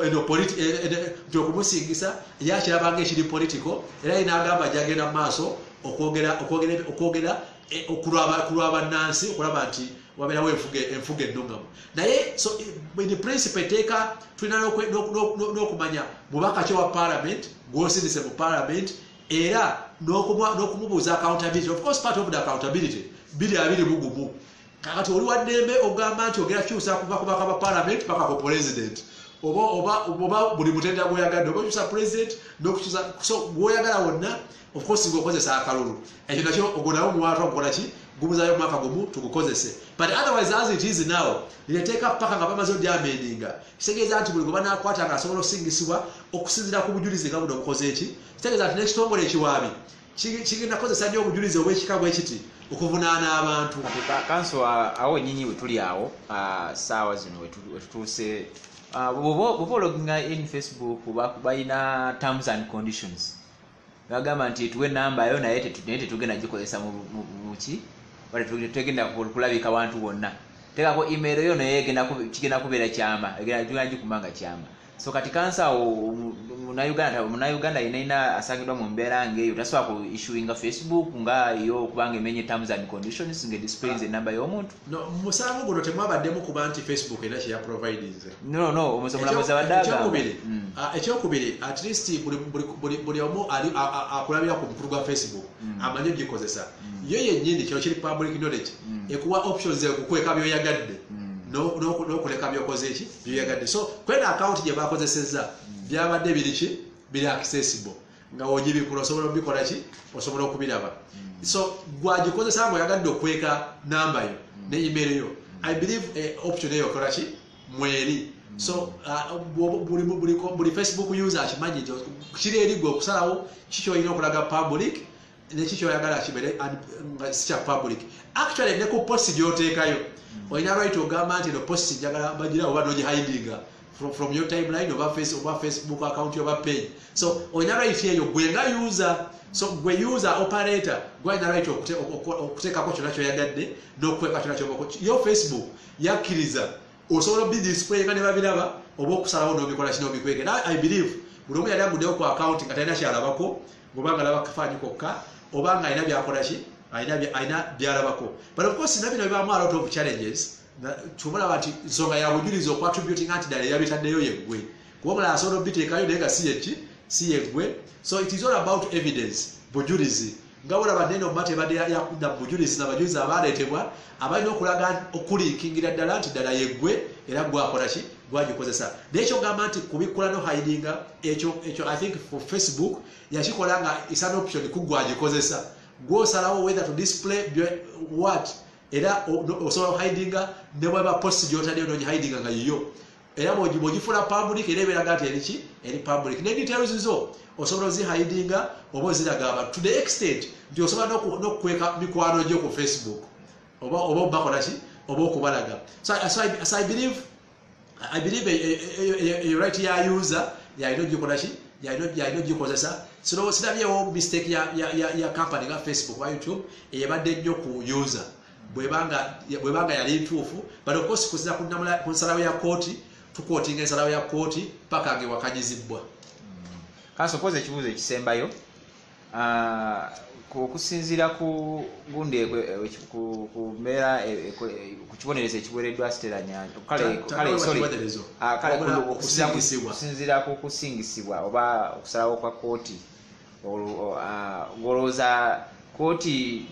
[SPEAKER 2] nti okumusingisa yakirabanga ekiri political era yinagamba gyagenda mu maaso okwogera okulwa bannansi okulaba nti wabeerawo enfuga ennungamu naye so in principle etteeka tulina n'okumanya mubaka ki wa parliament gw'osindise mu parliament era n'okumubuuza accountability of course part of the accountability abiri mugumu kakati oli waddembe ogamba nti ogera kyusa kuva ku baka ba parliament paka ku president oba buli mutenda gwoyagadde oba okyusa president n'okukyusa so gwoyagala wonna of course ng'okozesa akalulu ekyo nakyo ogwo nawo muwaatwa gukola ki gumuzayo mwaka gumu tugukozese but otherwise as it is now lireteeka paka nga bamaze odyamendinga kitegeeza nti buli gwe banaakwata nga asobola okusingisibwa okusinzira ku bujulizi nga buno obukoze eki kitegeeza nti n'ekitongole ekiwaabi kigenda kukozesa nnyo obujulizi obw'ekika bwe kiti okuvunaana abantu
[SPEAKER 1] kanso awo nyinyi we tuli awo saawa zino wetutuuse bwoba ologinga in Facebook balina terms and conditions bagamba nti tuwe namba yo naye tetugenda gikozesa muki tegenda kulabika wantu bonna tekako email yo naye kigenda kubeera kyama tugenda gikumanga kyama so kati kansa awo munauganda yenina asangidwa mu mbeera ngeeyo tasobola ku issuinga Facebook nga yo okubanga emenye terms and conditions nga displays enamba y'omuntu
[SPEAKER 2] musango guno temwabaddemu kuba nti Facebook era kye yaprovidinze
[SPEAKER 1] no omulamuzi abadde
[SPEAKER 2] ekyokubiri at least buli omu akulabira ku mukulu gwa Facebook amanye gikozesa yo yennyini kino kiri public knowledge ekuwa options okukweka byoyagadde n'okuleka byokoze eki byoyagadde so kwena account gye bakozesezza byabadde biri accessible nga wogibikula osobola obikola ki osobola okubiraba so gwagikozesa ng'oyagadde okweka namba yo ne email yo I believe option eyo okola ki mweri so buli Facebook user akimanyi kiri erigwe okusalawo kikyoyina okulaga public nekikyoyagala kibere nga si kya public actually ne ku post gyoteekayo olina right ogamba nti no post njagala bagira oba nogihidinga from your timeline oba Facebook account oba page so olina right eyo gwe nga user so gwe user operator gwalina right okuteekako kyonna kyoyagadde n'okukweka kyonna kyoba yo Facebook yakkiriza osobola obidisplay nga ne babiraba oba okusalawo n'obikola kino obikweke now I believe buli omu yali aguddewo ku account nga talina kyalabako ng'obanga alaba kafaanyi kokka obanga alina byakola ki alina byalabako but of course nabino bibaamu a lot of challenges tumulaba nti nsonga ya bujulizi okuattributinga nti ddala yabitaddeyo yeggwe kuba omulala asobola obiteekayo naye nga si yeggwe. So it is all about evidence, bujulizi. Nga bulaba neno mmate ebadde yakudda mu bujulizi n'abajulizi abaleetebwa abalina okulaga okuliikingira ddala nti ddala yeggwe era gwakola ki gwagikozesa. Naye kyogamba nti kubikkula no hidinga ekyo I think for Facebook yakikola nga is an option kugwagikozesa. Gwosalawo whether to display what era osobola hidinga ne bweba post gyotaddeyo n'ogihidinga nga yiyo. Era bw'ogifula public era ebeeraga nti eriki eri public. Ne details zo osobola ozihidinga oba oziraga abantu to the extent nti osobola n'okukweka mikwano gyo ku Facebook oba obakola ki oba okubalaga. So I believe a right ya user yalina ogikola ki yalina ogikozesa. Sirabyewo mistake ya company nga Facebook wa YouTube eyebadde nnyo ku user bwebanga yali ntuufu, but of course kuzira ku nsalawo ya kooti tukwotinga ensalawo ya kooti paka ngewakanyizibwa.
[SPEAKER 1] Kansokoze ekibuuzo ekisembayo okusinziira ku gundi ku mbeera ku kibonerezo ekiweereddwa Stella Nyanja okusinziira ku kusingisibwa oba okusalawo kwa kooti ng'olowooza kooti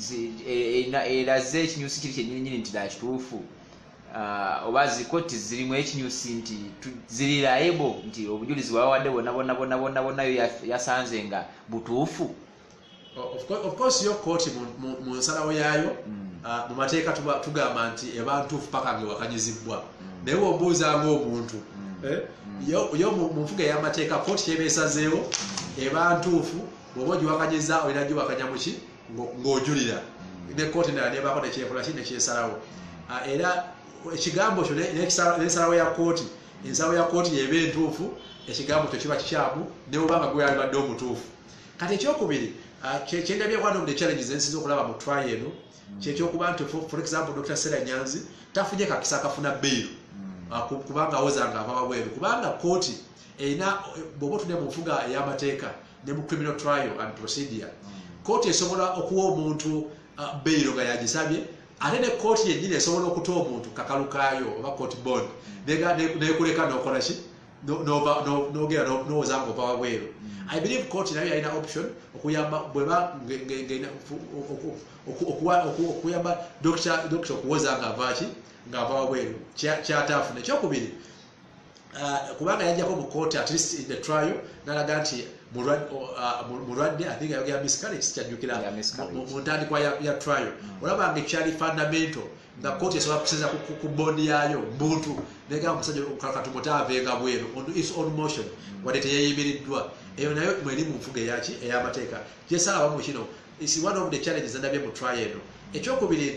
[SPEAKER 1] eraze ekinyusi kiri kyennyini nti ddala kituufu oba zikooti zirimu ekinyusi nti ziri liable nti obujulizi bwabawadde bonna yasanze nga butuufu?
[SPEAKER 2] Of course yo kooti mu nsalawo yaayo mu mateeka tugamba nti eba ntuufu paka ngewakanyizibwa. Naye wombuuza ng'omuntu yo mu nfuga ey'amateeka kooti kyeba esazeewo eba ntuufu bw'oba ogiwakanyiza olina giwakanya muki ng'ojulira ne kooti endala nebaako nekyekola ki nekyesalawo. Era ekigambo kyo n'ensalawo ya kooti ensalawo ya kooti yeba entuufu ekigambo kyo kiba kikyamu newobanga gwe yalibadde omutuufu. Kati ekyokubiri kyendabye one of the challenges ensinza okulaba mu trial eno kyekyokuba nti for example Dr. Stella Nyanzi tafunye kakisa akafuna bail kubanga awozanga ava wabweru, kubanga kooti erina bw'oba otunde mu nfuga ey'amateeka ne mu criminal trial and procedure kooti esobola okuwa omuntu bail nga yagisabye, ate ne kooti yennyini esobola okuta omuntu kakalu kaayo oba court bond nekuleka n'okola ki n'ogera n'owoza ng'ova wabweru. I believe court nayo yalina option okuyamba bweba okuyamba doctor okuwoza ng'ava wabweru kyataafuna. Ekyokubiri kubanga yajjako mu court at least in the trial n'alaga nti mulwadde I think yayogera miscarriage kyajjukira mu ntandikwa ya trial. Olaba nga ekyali fundamental nga kooti esobola kusinza ku bondi yaayo mbuntu negamba omusajja katumutaavenga bweru on its own motion wadde teyeyimiriddwa. Eyo nayo mweri mu nfuga eyaki ey'amateeka gyesalabamu kino is one of the challenges endabye mu trial eno. Ekyokubiri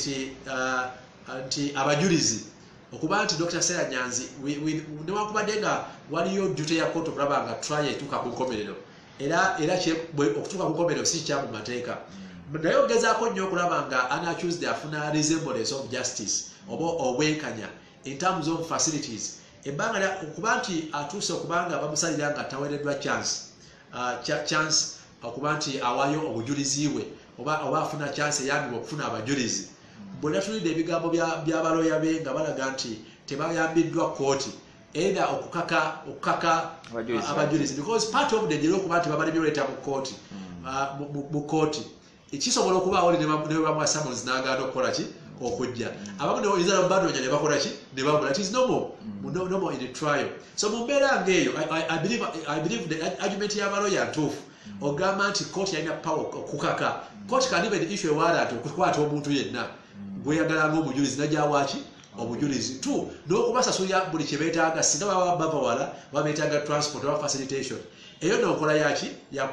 [SPEAKER 2] nti abajulizi okuba nti Dr. Stella Nyanzi newankubadde nga waliyo duty ya kooti okulaba nga trial etuuka ku nkomerero era okutuuka ku nkomerero si kya mu mateeka, naye ogezaako nnyo okulaba nga unaccused afuna resemblance of justice oba obwenkanya in terms of facilities. Ebbanga okuba nti atuuse okubanga bamusalira nga taweereddwa chance okuba nti awaayo obujulizi bwe oba afuna chance eyambibwa okufuna abajulizi. Bwe natulidde ebigambo by'abaloya be nga balaga nti tebayambiddwa kooti either okukaka abajulizi because part of the deal okuba nti babalebye oleeta mu kooti ekisobola okubaawo ne bamuwa summons n'agaana okukola ki okujja. Abamu neoyinza nobanoonya ne bakola ki ne babula. It is normal in the trial. So mu mbeera ng'eyo I believe the argument y'abaloya ntuufu ogamba nti kooti yalina power okukaka. Kooti can even issue a warrant okukwata omuntu yenna gweyagala ng'omujulizi najawaki obujulizi tu n'okubasasulira buli kye beetaaga singa baba bavawala babeetaaga transport oba facilitation. Eyo n'okola yaki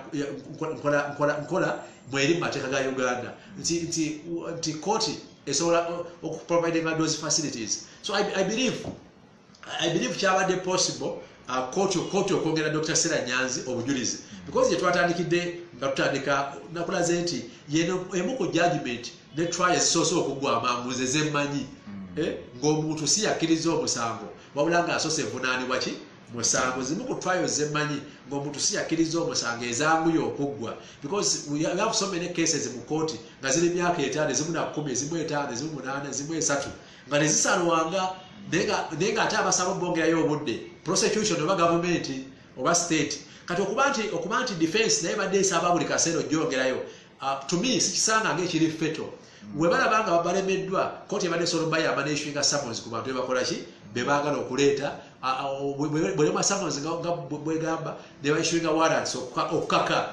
[SPEAKER 2] nkola mweri mu mateeka ga Uganda nti kooti esobola okuprovidinga those facilities. So I believe kyabadde possible kooti okwongera Dr. Stella Nyanzi obujulizi because yetwatandikidde nga tutandika nakulaze nti yeno emu ku judgment ne trial zisoose okuggwa amangu zemmanyi ng'omuntu si yakkiriza omusango wabula ng'asoose evunaanibwa ki musango zimu ku trials zemanyi ng'omuntu si yakkiriza omusango ezanguya okuggwa because we have so many cases mu court nga ziri myaka 5 zimu na 10 zimu 5 zimu 8 zimu 3 nga nezisalwanga naye nga ate abasaba bongerayo obudde prosecution oba government oba state kati okuba nti defense naye badde esaba buli kaseera ojjongerayo to me sikisanga ng'ekiri feto we balaba nga balemeddwa kooti ebadde esobola bayamba n'issuinga summons ku bantu bebakola ki be baagala okuleeta bwelema summons nga bwegamba ne baissuinga warrants okukaka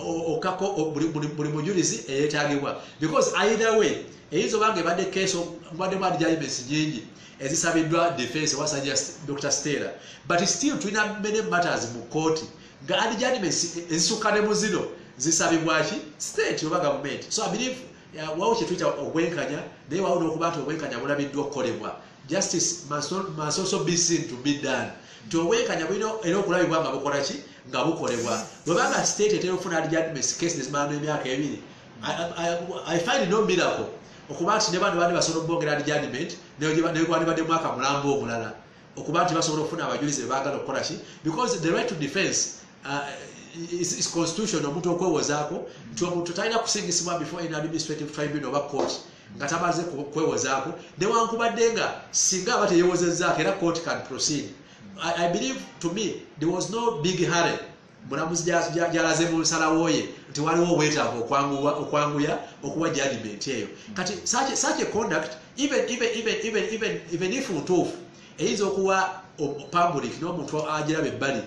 [SPEAKER 2] buli mujulizi eyeetaagibwa because either way eyinza obanga ebadde case mubaddemu adjudgments nyingi ezisabiddwa defense wasajja Dr. Stella but still tulina many matters mu kooti nga adjudgments ezisukka ne mu zino zisabibwa ki state oba government so I believe wawo kyetuyita obwenkanya naye wawo n'okuba nti obwenkanya bulabiddwa okukolebwa justice must also be seen to be done nti obwenkanya bulina era okulabibwa nga bukola ki nga bukolebwa bwebanga state etera okufuna adjudgments case nezimala n'emyaka 2 I find no miracle okuba nti ne bano bandi basobola okubongera adjudgment nekwandibadde mwaka mulambo omulala okuba nti basobola okufuna abajulizi bebaagala okukola ki because the right to defense is constitution omuntu okwewozaako nti omuntu talina kusingisibwa before an administrative tribunal oba court nga tamaze kwewozaako newankubadde nga singa aba teyewozezzaako era court can proceed I believe to me there was no big hurry mulamuzi gyalaze mu nsalawo ye nti waliwo obwetaavu okwanguya okuwa judgment eyo kati such a conduct even if ntuufu eyinza okuwa public n'omuntu agiraba ebbali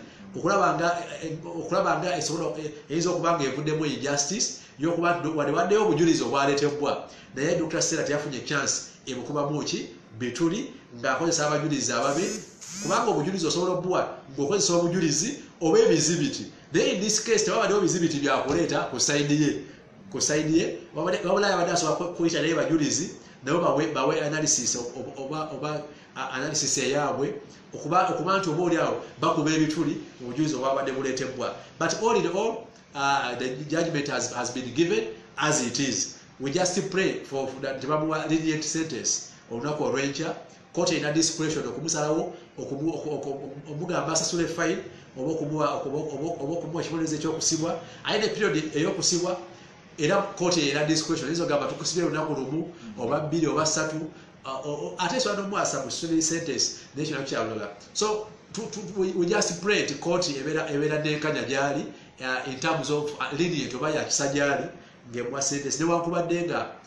[SPEAKER 2] okulaba nga eyinza okuba nga evuddemu injustice yokuba waddewaddeyo obujulizi obwaleetebwa naye Dr. Stella teyafunye chance ebukubamu ki bituli ng'akozesa abajulizi ababi kubanga obujulizi osobola obuwa ng'okozesa obujulizi oba ebizibiti naye in this case tewabaddewo bizibiti byakuleeta ku sayidi ye wabula yabadde asobola kuyita naye bajulizi nabo bawe analysis oba analysis eyaabwe okuba nti oba oliawo bakuba ebituli obujulizi obwabadde buleetebwa but all in all the judgment has been given as it is we just pray for tebamuwa lenient sentence olunaku olwenkya court erina discretion okumusalawo omugamba asasule fine oba okumuwa ekibonerezo ekyokusibwa ayina period ey'okusibwa era court erina discretion eyinza ogamba tukusibye olunaku lumu oba 2 oba 3 ate esobola n'omuwasa mu suspended sentence n'ekyo nakyo kyalulala so we just pray nti court ebeera n'enkanya gyali in terms of lenient oba yakisa gyali ng'emuwa sentence newankubadde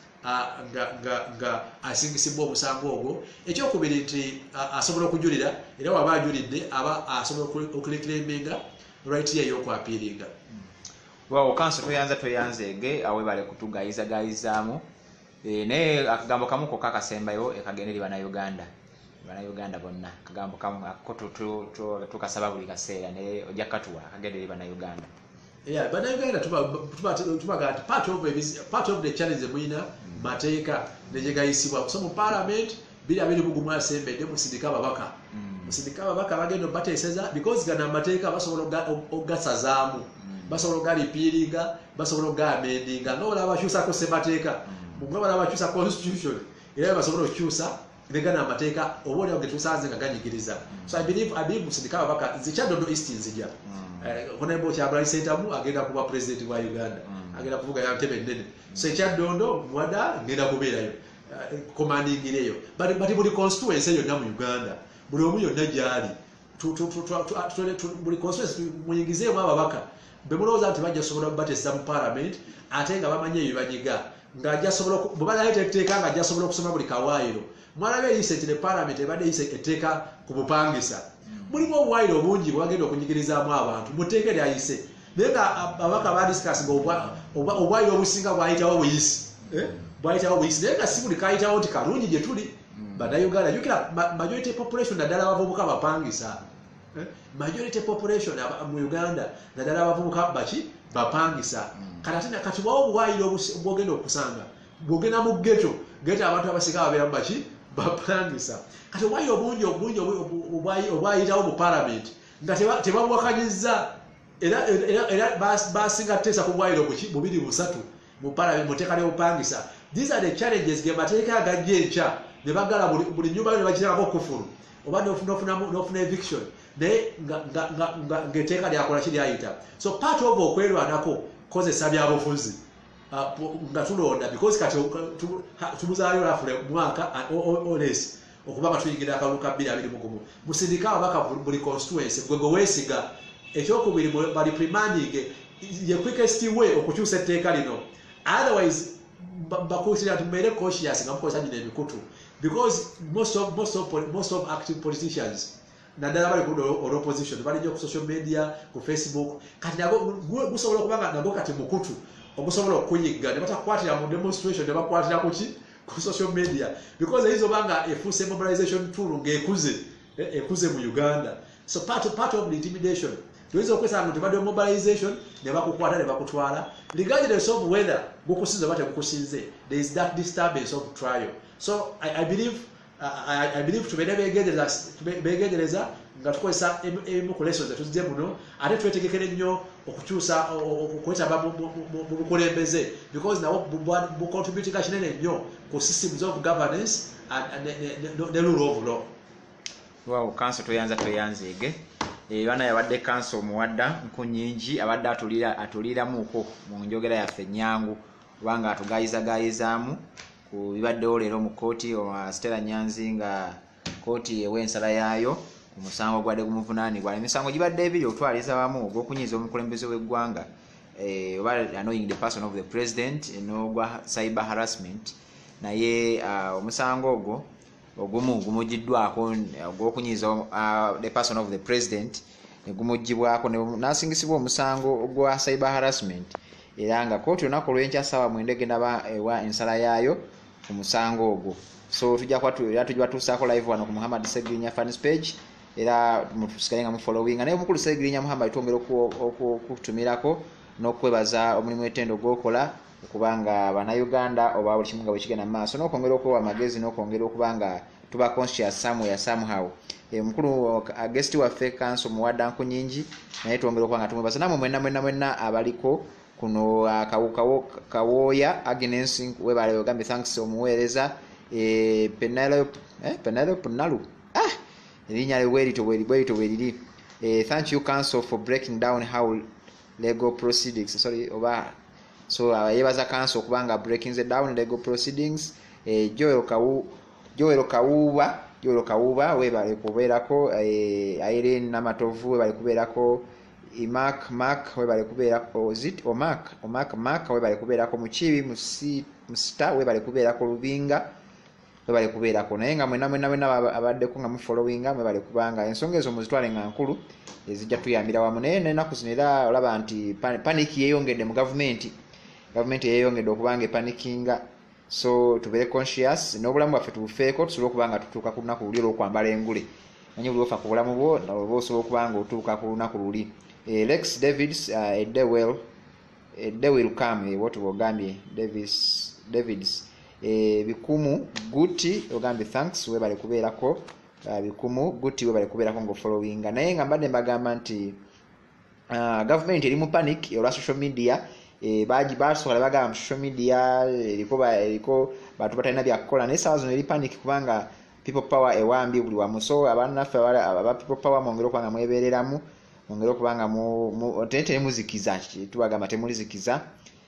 [SPEAKER 2] nga asingisibwa omusango ogwo ekyokubiri nti asobola okujulira era waba ajulidde aba asobola okureclaiminga right ye ey'okwapiiringa
[SPEAKER 1] wawo kanso toyanzege awe bale kutugayizagayizaamu naye akagambo kamu kokka akasembayo ekagenda eri bannayuganda bonna akagambo kamu ako tukasaba buli kaseera naye ojja katuwa akagenda eri bannayuganda
[SPEAKER 2] bannayuganda tubaga nti part of the challenge mwina mateeka negegayisibwa kusa mu parliament 2021 asembedde musindika ababaka bagenda bateeseza because gana amateeka basobola ogasazaamu basobola ogalipiiringa basobola ogamendinga ng'olaba bakyusako ssemateeka mugabala bakyusa constitution era basobola okukyusa negana amateeka oba oliawo getusanze nga ganyigiriza so I believe musindika ababaka nze Kyaddondo East nzija honorable Kyagulanyi Ssentamu agenda kuba president wa Uganda agenda kuvuga ya ntebe nnene so Kyaddondo mwada ngenda kubeerayo commandingireyo but buli constituency yonna mu Uganda buli omu yonna gyali buli constituency muyingizeemu ababaka bemulowooza nti bajja sobola bateesa mu parliament ate nga bamanye ebibanyiga ng'ajja sobola bwebalayo etteeka ng'ajja sobola okusoma buli kawaayiro mwalabe eyise nti ne parliament ebadde eyise etteeka ku bupangisa mulimu obuwaayiro obungi bwebagenda okunyigirizaamu abantu mu tteeka lyayise naye nga ababaka badisikasinga obwaayiro obusinga bwayitawo buyisi naye nga si buli kayitawo nti kalungi gye tuli bannayuganda jukira majority population naddala abavubuka bapangisa majority population mu Uganda naddala abavubuka bapangisa kati bwawo obuwaayiro bwogenda okusanga bwogenda mu ghetto abantu abasinga babeera mu bapangisa kati obuwaayiro obungi obwayitawo mu parliament nga tebabwakanyiza era basinga teesa ku bwaayiro 2-3 mu parliament mu tteeka ly'obupangisa these are the challenges ge mateeka agajja enkya ne bagala buli nyumba yo ne bagirabako kufulu oba n'ofuna eviction naye ng'etteeka lyakola kiryayita. So part of okwerwanako kozesa byabufuzi nga tulonda because kati tumuzaayo lafule mwaka olesi okuba nga tuyingira akalulu ka 2021 musindika ababaka buli constituency gwe weesiga ekyokubiri bali primanding ye quickest way okukyusa etteeka lino otherwise bakuutira tubeere cautious nga mukozesa nyina emikutu because most of active politicians naddala bali ku opposition bali nnyo ku social media ku Facebook kati nago gusobola okubanga nago kati mukutu ogusobola okuyigga ne batakwatira mu demonstration ne bakwatira ku social media because ezo banga efuuse mobilization tool ng'ekuze mu Uganda. So part of the intimidation tuyinza okwesanga nti badde mobilization ne bakukwata ne bakutwala regardless of whether gukusinze bate gukusinze there is that disturbance of trial. So I believe tubeere beegendereza nga tukozesa emu ku lessons etuzze muno ate twetegekere nnyo okukyusa okwetaba mu bukulembeze because nawo bucontributinga kinene nnyo ku systems of governance ne rule of law.
[SPEAKER 1] Wow, council toyanzeege bana yabadde council muwadda nkunyingi abadde atuliramuuko mu njogera yaffe ennyangu kubanga atugayizagayizaamu ku bibaddewo leero mu kooti Stella Nyanzi nga kooti ew'ensala yaayo ku musango gwadde gumuvunaanibwa. Emisango gibadde ebiri otwaliza wamu ogw'okunyiiza omukulembeze w'eggwanga oba annoying the person of the president n'ogwa cyber harassment naye omusango ogwo ogumu gumugiddwako ogw'okunyiiza the person of the president negumugibwako n'asingisibwa omusango ogwa cyber harassment era nga kooti olunaku olw'enkya ssaawa 9 egenda ewa ensala yaayo ku musango ogwo. So tujja batuusaako live wano ku Muhammad Segirinya fans page era mutusikale nga mufollowinga naye omukulu Segirinya Muhammad twongera okutumirako n'okwebaza omulimu etendo gw'okola okubanga bannayuganda oba buli kimu nga bwe kigenda mu maaso n'okwongera okuwa amagezi n'okwongera okubanga tuba conscious somewhere somehow. Mukulu guest waffe council muwadda nkunyingi naye twongera okuba nga tumwebaza namwe mwenna abaliko kuno Kawooya Agnes webale ogambe thanks omuweereza Penelope Nalu erinnya lye bwerito bweriri. Thank you council for breaking down how legal proceedings so yebaza council okubanga breaking down legal proceedings. Joel Kawuba webale kubeerako Irene Namatovu webale kubeerako Mark webale kubeerako Mark webale kubeerako Mukibi Musita webale kubeerako Lubinga webale kubeerako naye nga mwenna abaddeko nga mufollowinga mwebale kubanga ensonga ezo muzitwale nga nkulu ezijja tuyambira wamu naye n'ennaku zino era olaba nti panic yeeyongedde mu gavumenti yeeyongedde okubanga epanikinga. So tubeere conscious n'obulamu bwaffe tubufeeko tusobole okubanga tutuuka ku lunaku luli olw'okwambala engule manyi buli ofa ku bulamu bwo oba osobola okubanga otuuka ku lunaku luli. Lex Davids a day will come what ogambye Davids bikumu guti ogambye thanks webale kubeerako bikumu guti webale kubeerako ng'ofollowinga naye nga mbadde mbagamba nti government eri mu panic olwa social media basobola bagamba mu social media eriko bantu batalina byakukola naye saawa zino eri panic kubanga people power ewambi buli wamu. So abannaffe aba people power mwongere okubanga mwebeereramu mwongere okubanga temuzikiza tubagamba temulizikiza.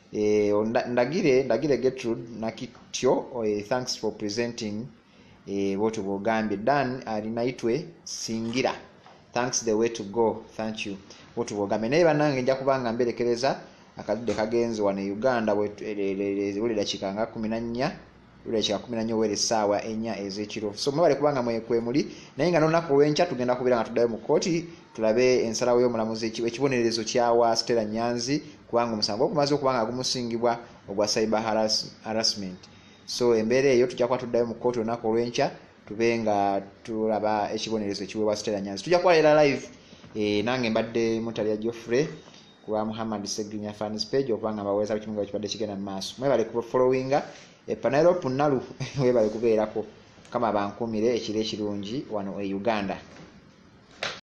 [SPEAKER 1] Ndagire Gertrude Nakityo thanks for presenting what bogambye. Dan alinaitwe Singira thanks the way to go thank you what bogambye naye bannange nja kubanga mberekereza akadde kagenze wano Uganda buli dakiika nga 14 owere essaawa 4 ez'ekiro. So mwebale kubanga mwekwemuli naye nga n'olunaku olw'enkya tugenda kubeera nga tuddayo mu kooti tulabe ensalawo y'omulamuzi ekibonerezo kyawa Stella Nyanzi kubanga omusango okumaze okubanga gumusingibwa ogwa cyber harassment. So embeera eyo tujja kuba tuddayo mu kooti olunaku olw'enkya tube nga tulaba ekibonerezo ekiweebwa Stella Nyanzi. Tujja kuwalira live nange mbadde Mutalya Geoffrey kuba Muhammad Segirinya fans page okubanga baweereza buli kimu nga kibadde kigenda mu maaso. Mwebale kufollowinga Penelope Nalu webale kubeerako kama bankumire ekiro ekirungi wano e Uganda.